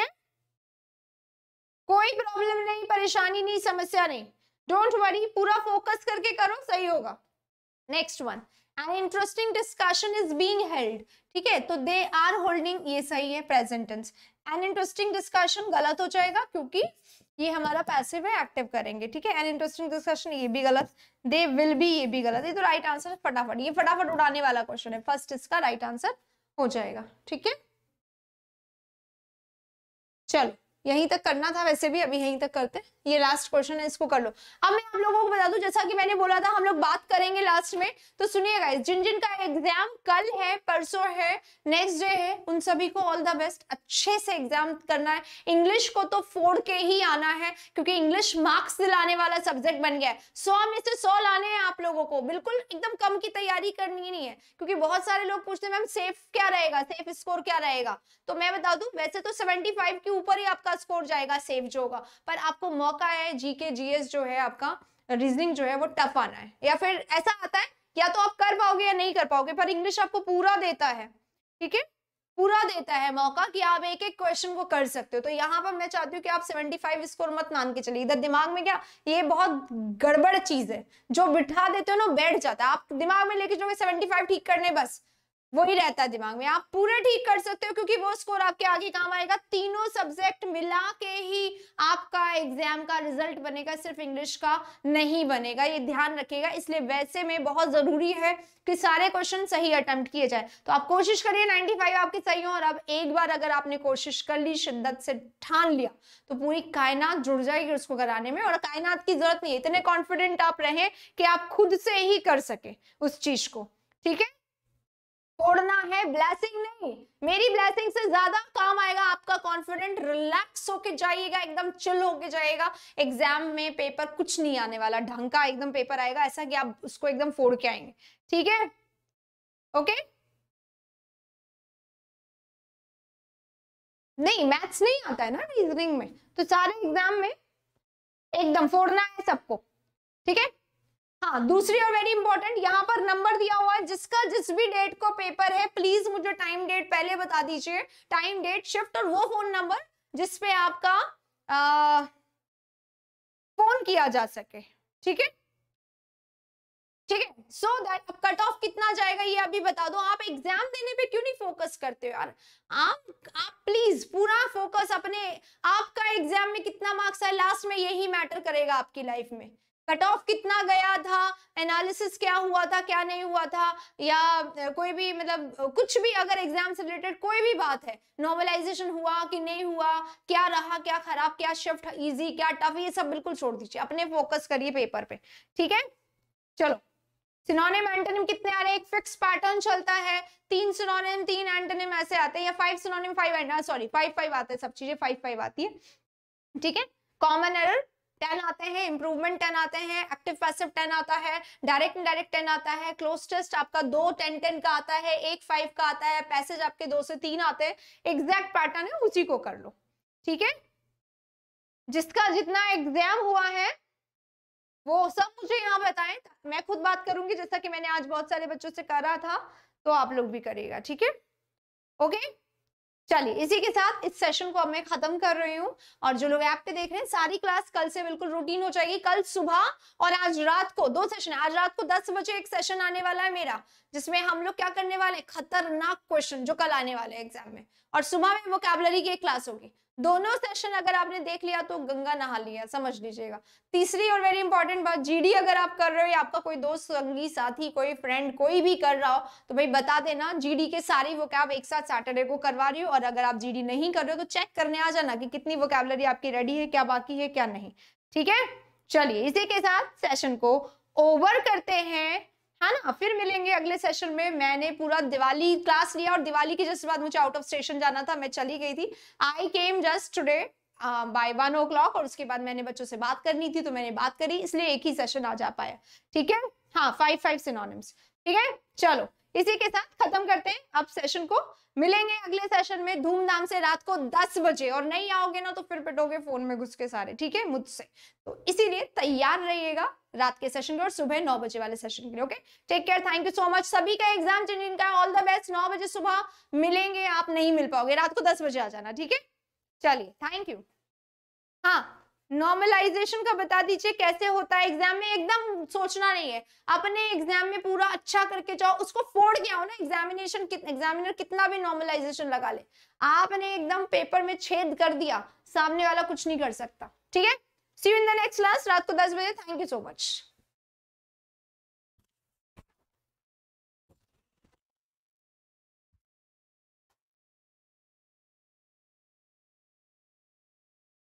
कोई प्रॉब्लम नहीं, परेशानी नहीं, समस्या नहीं, डोंट वरी, पूरा फोकस करके करो, सही होगा। Next one, an interesting discussion is being held, ठीक है, तो दे आर होल्डिंग, ये सही है, present tense, an interesting discussion गलत हो जाएगा क्योंकि ये हमारा पैसिव है, एक्टिव करेंगे, ठीक है, एन इंटरेस्टिंग डिस्कशन ये भी गलत, दे विल बी ये भी गलत, ये तो राइट आंसर है, फटाफट, ये फटाफट उड़ाने वाला क्वेश्चन है, फर्स्ट इसका राइट आंसर हो जाएगा, ठीक है। चलो यहीं तक करना था, वैसे भी अभी यहीं तक करते हैं, ये लास्ट क्वेश्चन है, इसको कर लो। अब मैं आप लोगों को बता दूं, जैसा कि मैंने बोला था हम लोग बात करेंगे लास्ट में, तो सुनिएगा, जिन जिन का एग्जाम कल है, परसों है, नेक्स्ट डे है, उन सभी को ऑल द बेस्ट, अच्छे से एग्जाम करना है, इंग्लिश को तो फोड़ के ही आना है, क्योंकि इंग्लिश मार्क्स दिलाने वाला सब्जेक्ट बन गया है, 100 में से 100 लाने हैं आप लोगों को, बिल्कुल एकदम कम की तैयारी करनी नहीं है, क्योंकि बहुत सारे लोग पूछते हैं मैम सेफ क्या रहेगा, सेफ स्कोर क्या रहेगा, तो मैं बता दूं वैसे तो 75 के ऊपर ही आपका स्कोर जाएगा सेफ जो होगा, पर आपको मौका है, जीके जीएस जो है आपका, रीजनिंग जो है वो टफ आना है, या फिर ऐसा आता है या तो आप कर पाओगे या नहीं कर पाओगे, पर इंग्लिश आपको पूरा देता है, ठीक है, पूरा देता है मौका कि आप एक एक क्वेश्चन को कर सकते हो, तो यहाँ पर मैं चाहती हूँ कि आप 75 स्कोर मत मान के चलिए, इधर दिमाग में क्या, ये बहुत गड़बड़ चीज है, जो बिठा देते हो ना बैठ जाता है, आप दिमाग में लेके जाओगे 75 ठीक करने, बस वही रहता है दिमाग में, आप पूरे ठीक कर सकते हो, क्योंकि वो स्कोर आपके आगे काम आएगा, तीनों सब्जेक्ट मिला के ही आपका एग्जाम का रिजल्ट बनेगा, सिर्फ इंग्लिश का नहीं बनेगा, ये ध्यान रखिएगा, इसलिए वैसे में बहुत जरूरी है कि सारे क्वेश्चन सही अटेम्प्ट किए जाए, तो आप कोशिश करिए 95 आपके सही हो, और अब एक बार अगर आपने कोशिश कर ली, शिद्दत से ठान लिया, तो पूरी कायनात जुड़ जाएगी उसको कराने में, और कायनात की जरूरत नहीं है, इतने कॉन्फिडेंट आप रहें कि आप खुद से ही कर सके उस चीज को, ठीक है, तोड़ना है, ब्लेसिंग नहीं, मेरी ब्लेसिंग से ज्यादा काम आएगा आपका कॉन्फिडेंट, रिलैक्स होके जाइएगा, एकदम चिल होके जाइएगा, एग्जाम में पेपर कुछ नहीं आने वाला, ढंग का एकदम पेपर आएगा, ऐसा कि आप उसको एकदम फोड़ के आएंगे, ठीक है, ओके। नहीं मैथ्स नहीं आता है ना रीजनिंग में, तो सारे एग्जाम में एकदम फोड़ना है सबको, ठीक है। हाँ दूसरी और वेरी इंपॉर्टेंट, यहाँ पर नंबर दिया हुआ है, जिसका जिस भी डेट को पेपर है, प्लीज मुझे टाइम डेट पहले बता दीजिए, टाइम डेट शिफ्ट, और वो फोन नंबर जिसपे आपका फोन किया जा सके, ठीक है, ठीक है, सो दैट कट ऑफ कितना जाएगा ये अभी बता दो, आप एग्जाम देने पे क्यों नहीं फोकस करते हो यार, आप प्लीज पूरा फोकस अपने, आपका एग्जाम में कितना मार्क्स है लास्ट में, यही मैटर करेगा आपकी लाइफ में, कट ऑफ कितना गया था, एनालिसिस क्या हुआ था, क्या नहीं हुआ था, या कोई भी मतलब कुछ भी अगर एग्जाम से रिलेटेड कोई भी बात है, नॉर्मलाइजेशन हुआ कि नहीं हुआ, क्या रहा, क्या खराब, क्या शिफ्ट इजी, क्या टफ, ये सब बिल्कुल छोड़ दीजिए, अपने फोकस करिए पेपर पे, ठीक है। चलो, सिनोनिम एंटोनिम कितने आ रहे हैं, एक फिक्स पैटर्न चलता है, 3 सिनोनिम 3 एंटोनिम ऐसे आते हैं, या 5 सिनोनिम 5 सॉरी 5 आते हैं, सब चीजें 5 आती है, ठीक है। कॉमन एरर 10 आते हैं, इंप्रूवमेंट 10 आते हैं, एक्टिव पैसिव 10 आता है, डायरेक्ट इनडायरेक्ट 10 आता है, क्लोज टेस्ट आपका 2 10 का आता है, एक 5 का आता है, पैसेज आपके 2 से 3 आते हैं, एग्जैक्ट पैटर्न है, उसी को कर लो, ठीक है। जिसका जितना एग्जाम हुआ है वो सब मुझे यहाँ बताएं, मैं खुद बात करूंगी, जैसा कि मैंने आज बहुत सारे बच्चों से करा था, तो आप लोग भी करिएगा, ठीक है। ओके, चलिए इसी के साथ इस सेशन को अब मैं खत्म कर रही हूँ, और जो लोग ऐप पे देख रहे हैं, सारी क्लास कल से बिल्कुल रूटीन हो जाएगी, कल सुबह और आज रात को 2 सेशन है। आज रात को 10 बजे एक सेशन आने वाला है मेरा, जिसमें हम लोग क्या करने वाले, खतरनाक क्वेश्चन जो कल आने वाले एग्जाम में, और सुबह में वोकैबुलरी की एक क्लास होगी। दोनों सेशन अगर आपने देख लिया तो गंगा नहा लिया, समझ लीजिएगा। तीसरी और वेरी इंपॉर्टेंट बात, जीडी अगर आप कर रहे हो या आपका कोई दोस्त, संगी, साथी, कोई फ्रेंड कोई भी कर रहा हो, तो भाई बता देना, जीडी के सारी वोकैब एक साथ सैटरडे को करवा रही हूँ, और अगर आप जीडी नहीं कर रहे हो तो चेक करने आ जाना कि कितनी वोकैबुलरी आपकी रेडी है, क्या बाकी है, क्या नहीं, ठीक है। चलिए इसी के साथ सेशन को ओवर करते हैं, है ना, फिर मिलेंगे अगले सेशन में। मैंने पूरा दिवाली क्लास लिया, और दिवाली के जस्ट बाद मुझे आउट ऑफ स्टेशन जाना था, मैं चली गई थी, I came just today by 1 o'clock, और उसके बाद मैंने बच्चों से बात करनी थी तो मैंने बात करी, इसलिए एक ही सेशन आ जा पाया, ठीक है। हाँ, 5 सिनोनिम्स, ठीक है। चलो इसी के साथ खत्म करते हैं अब सेशन को, मिलेंगे अगले सेशन में धूमधाम से रात को 10 बजे, और नहीं आओगे ना तो फिर पिटोगे फोन में घुस के सारे, ठीक है, मुझसे, तो इसीलिए तैयार रहिएगा रात के सेशन के और सुबह 9 बजे वाले सेशन के लिए। Okay, take care, thank you so much. सभी का एग्जाम जिनका ऑल द बेस्ट, 9 बजे सुबह मिलेंगे, आप नहीं मिल पाओगे, रात को 10 बजे आ जाना, ठीक है। चलिए, थैंक यू। हाँ, नॉर्मलाइजेशन का बता दीजिए कैसे होता है एग्जाम में, एकदम सोचना नहीं है, अपने एग्जाम में पूरा अच्छा करके जाओ, उसको फोड़ के आओ ना, एग्जामिनर कितना भी नॉर्मलाइजेशन लगा ले, आपने एकदम पेपर में छेद कर दिया, सामने वाला कुछ नहीं कर सकता, ठीक है। See you in the next class रात को 10 बजे, थैंक यू सो मच।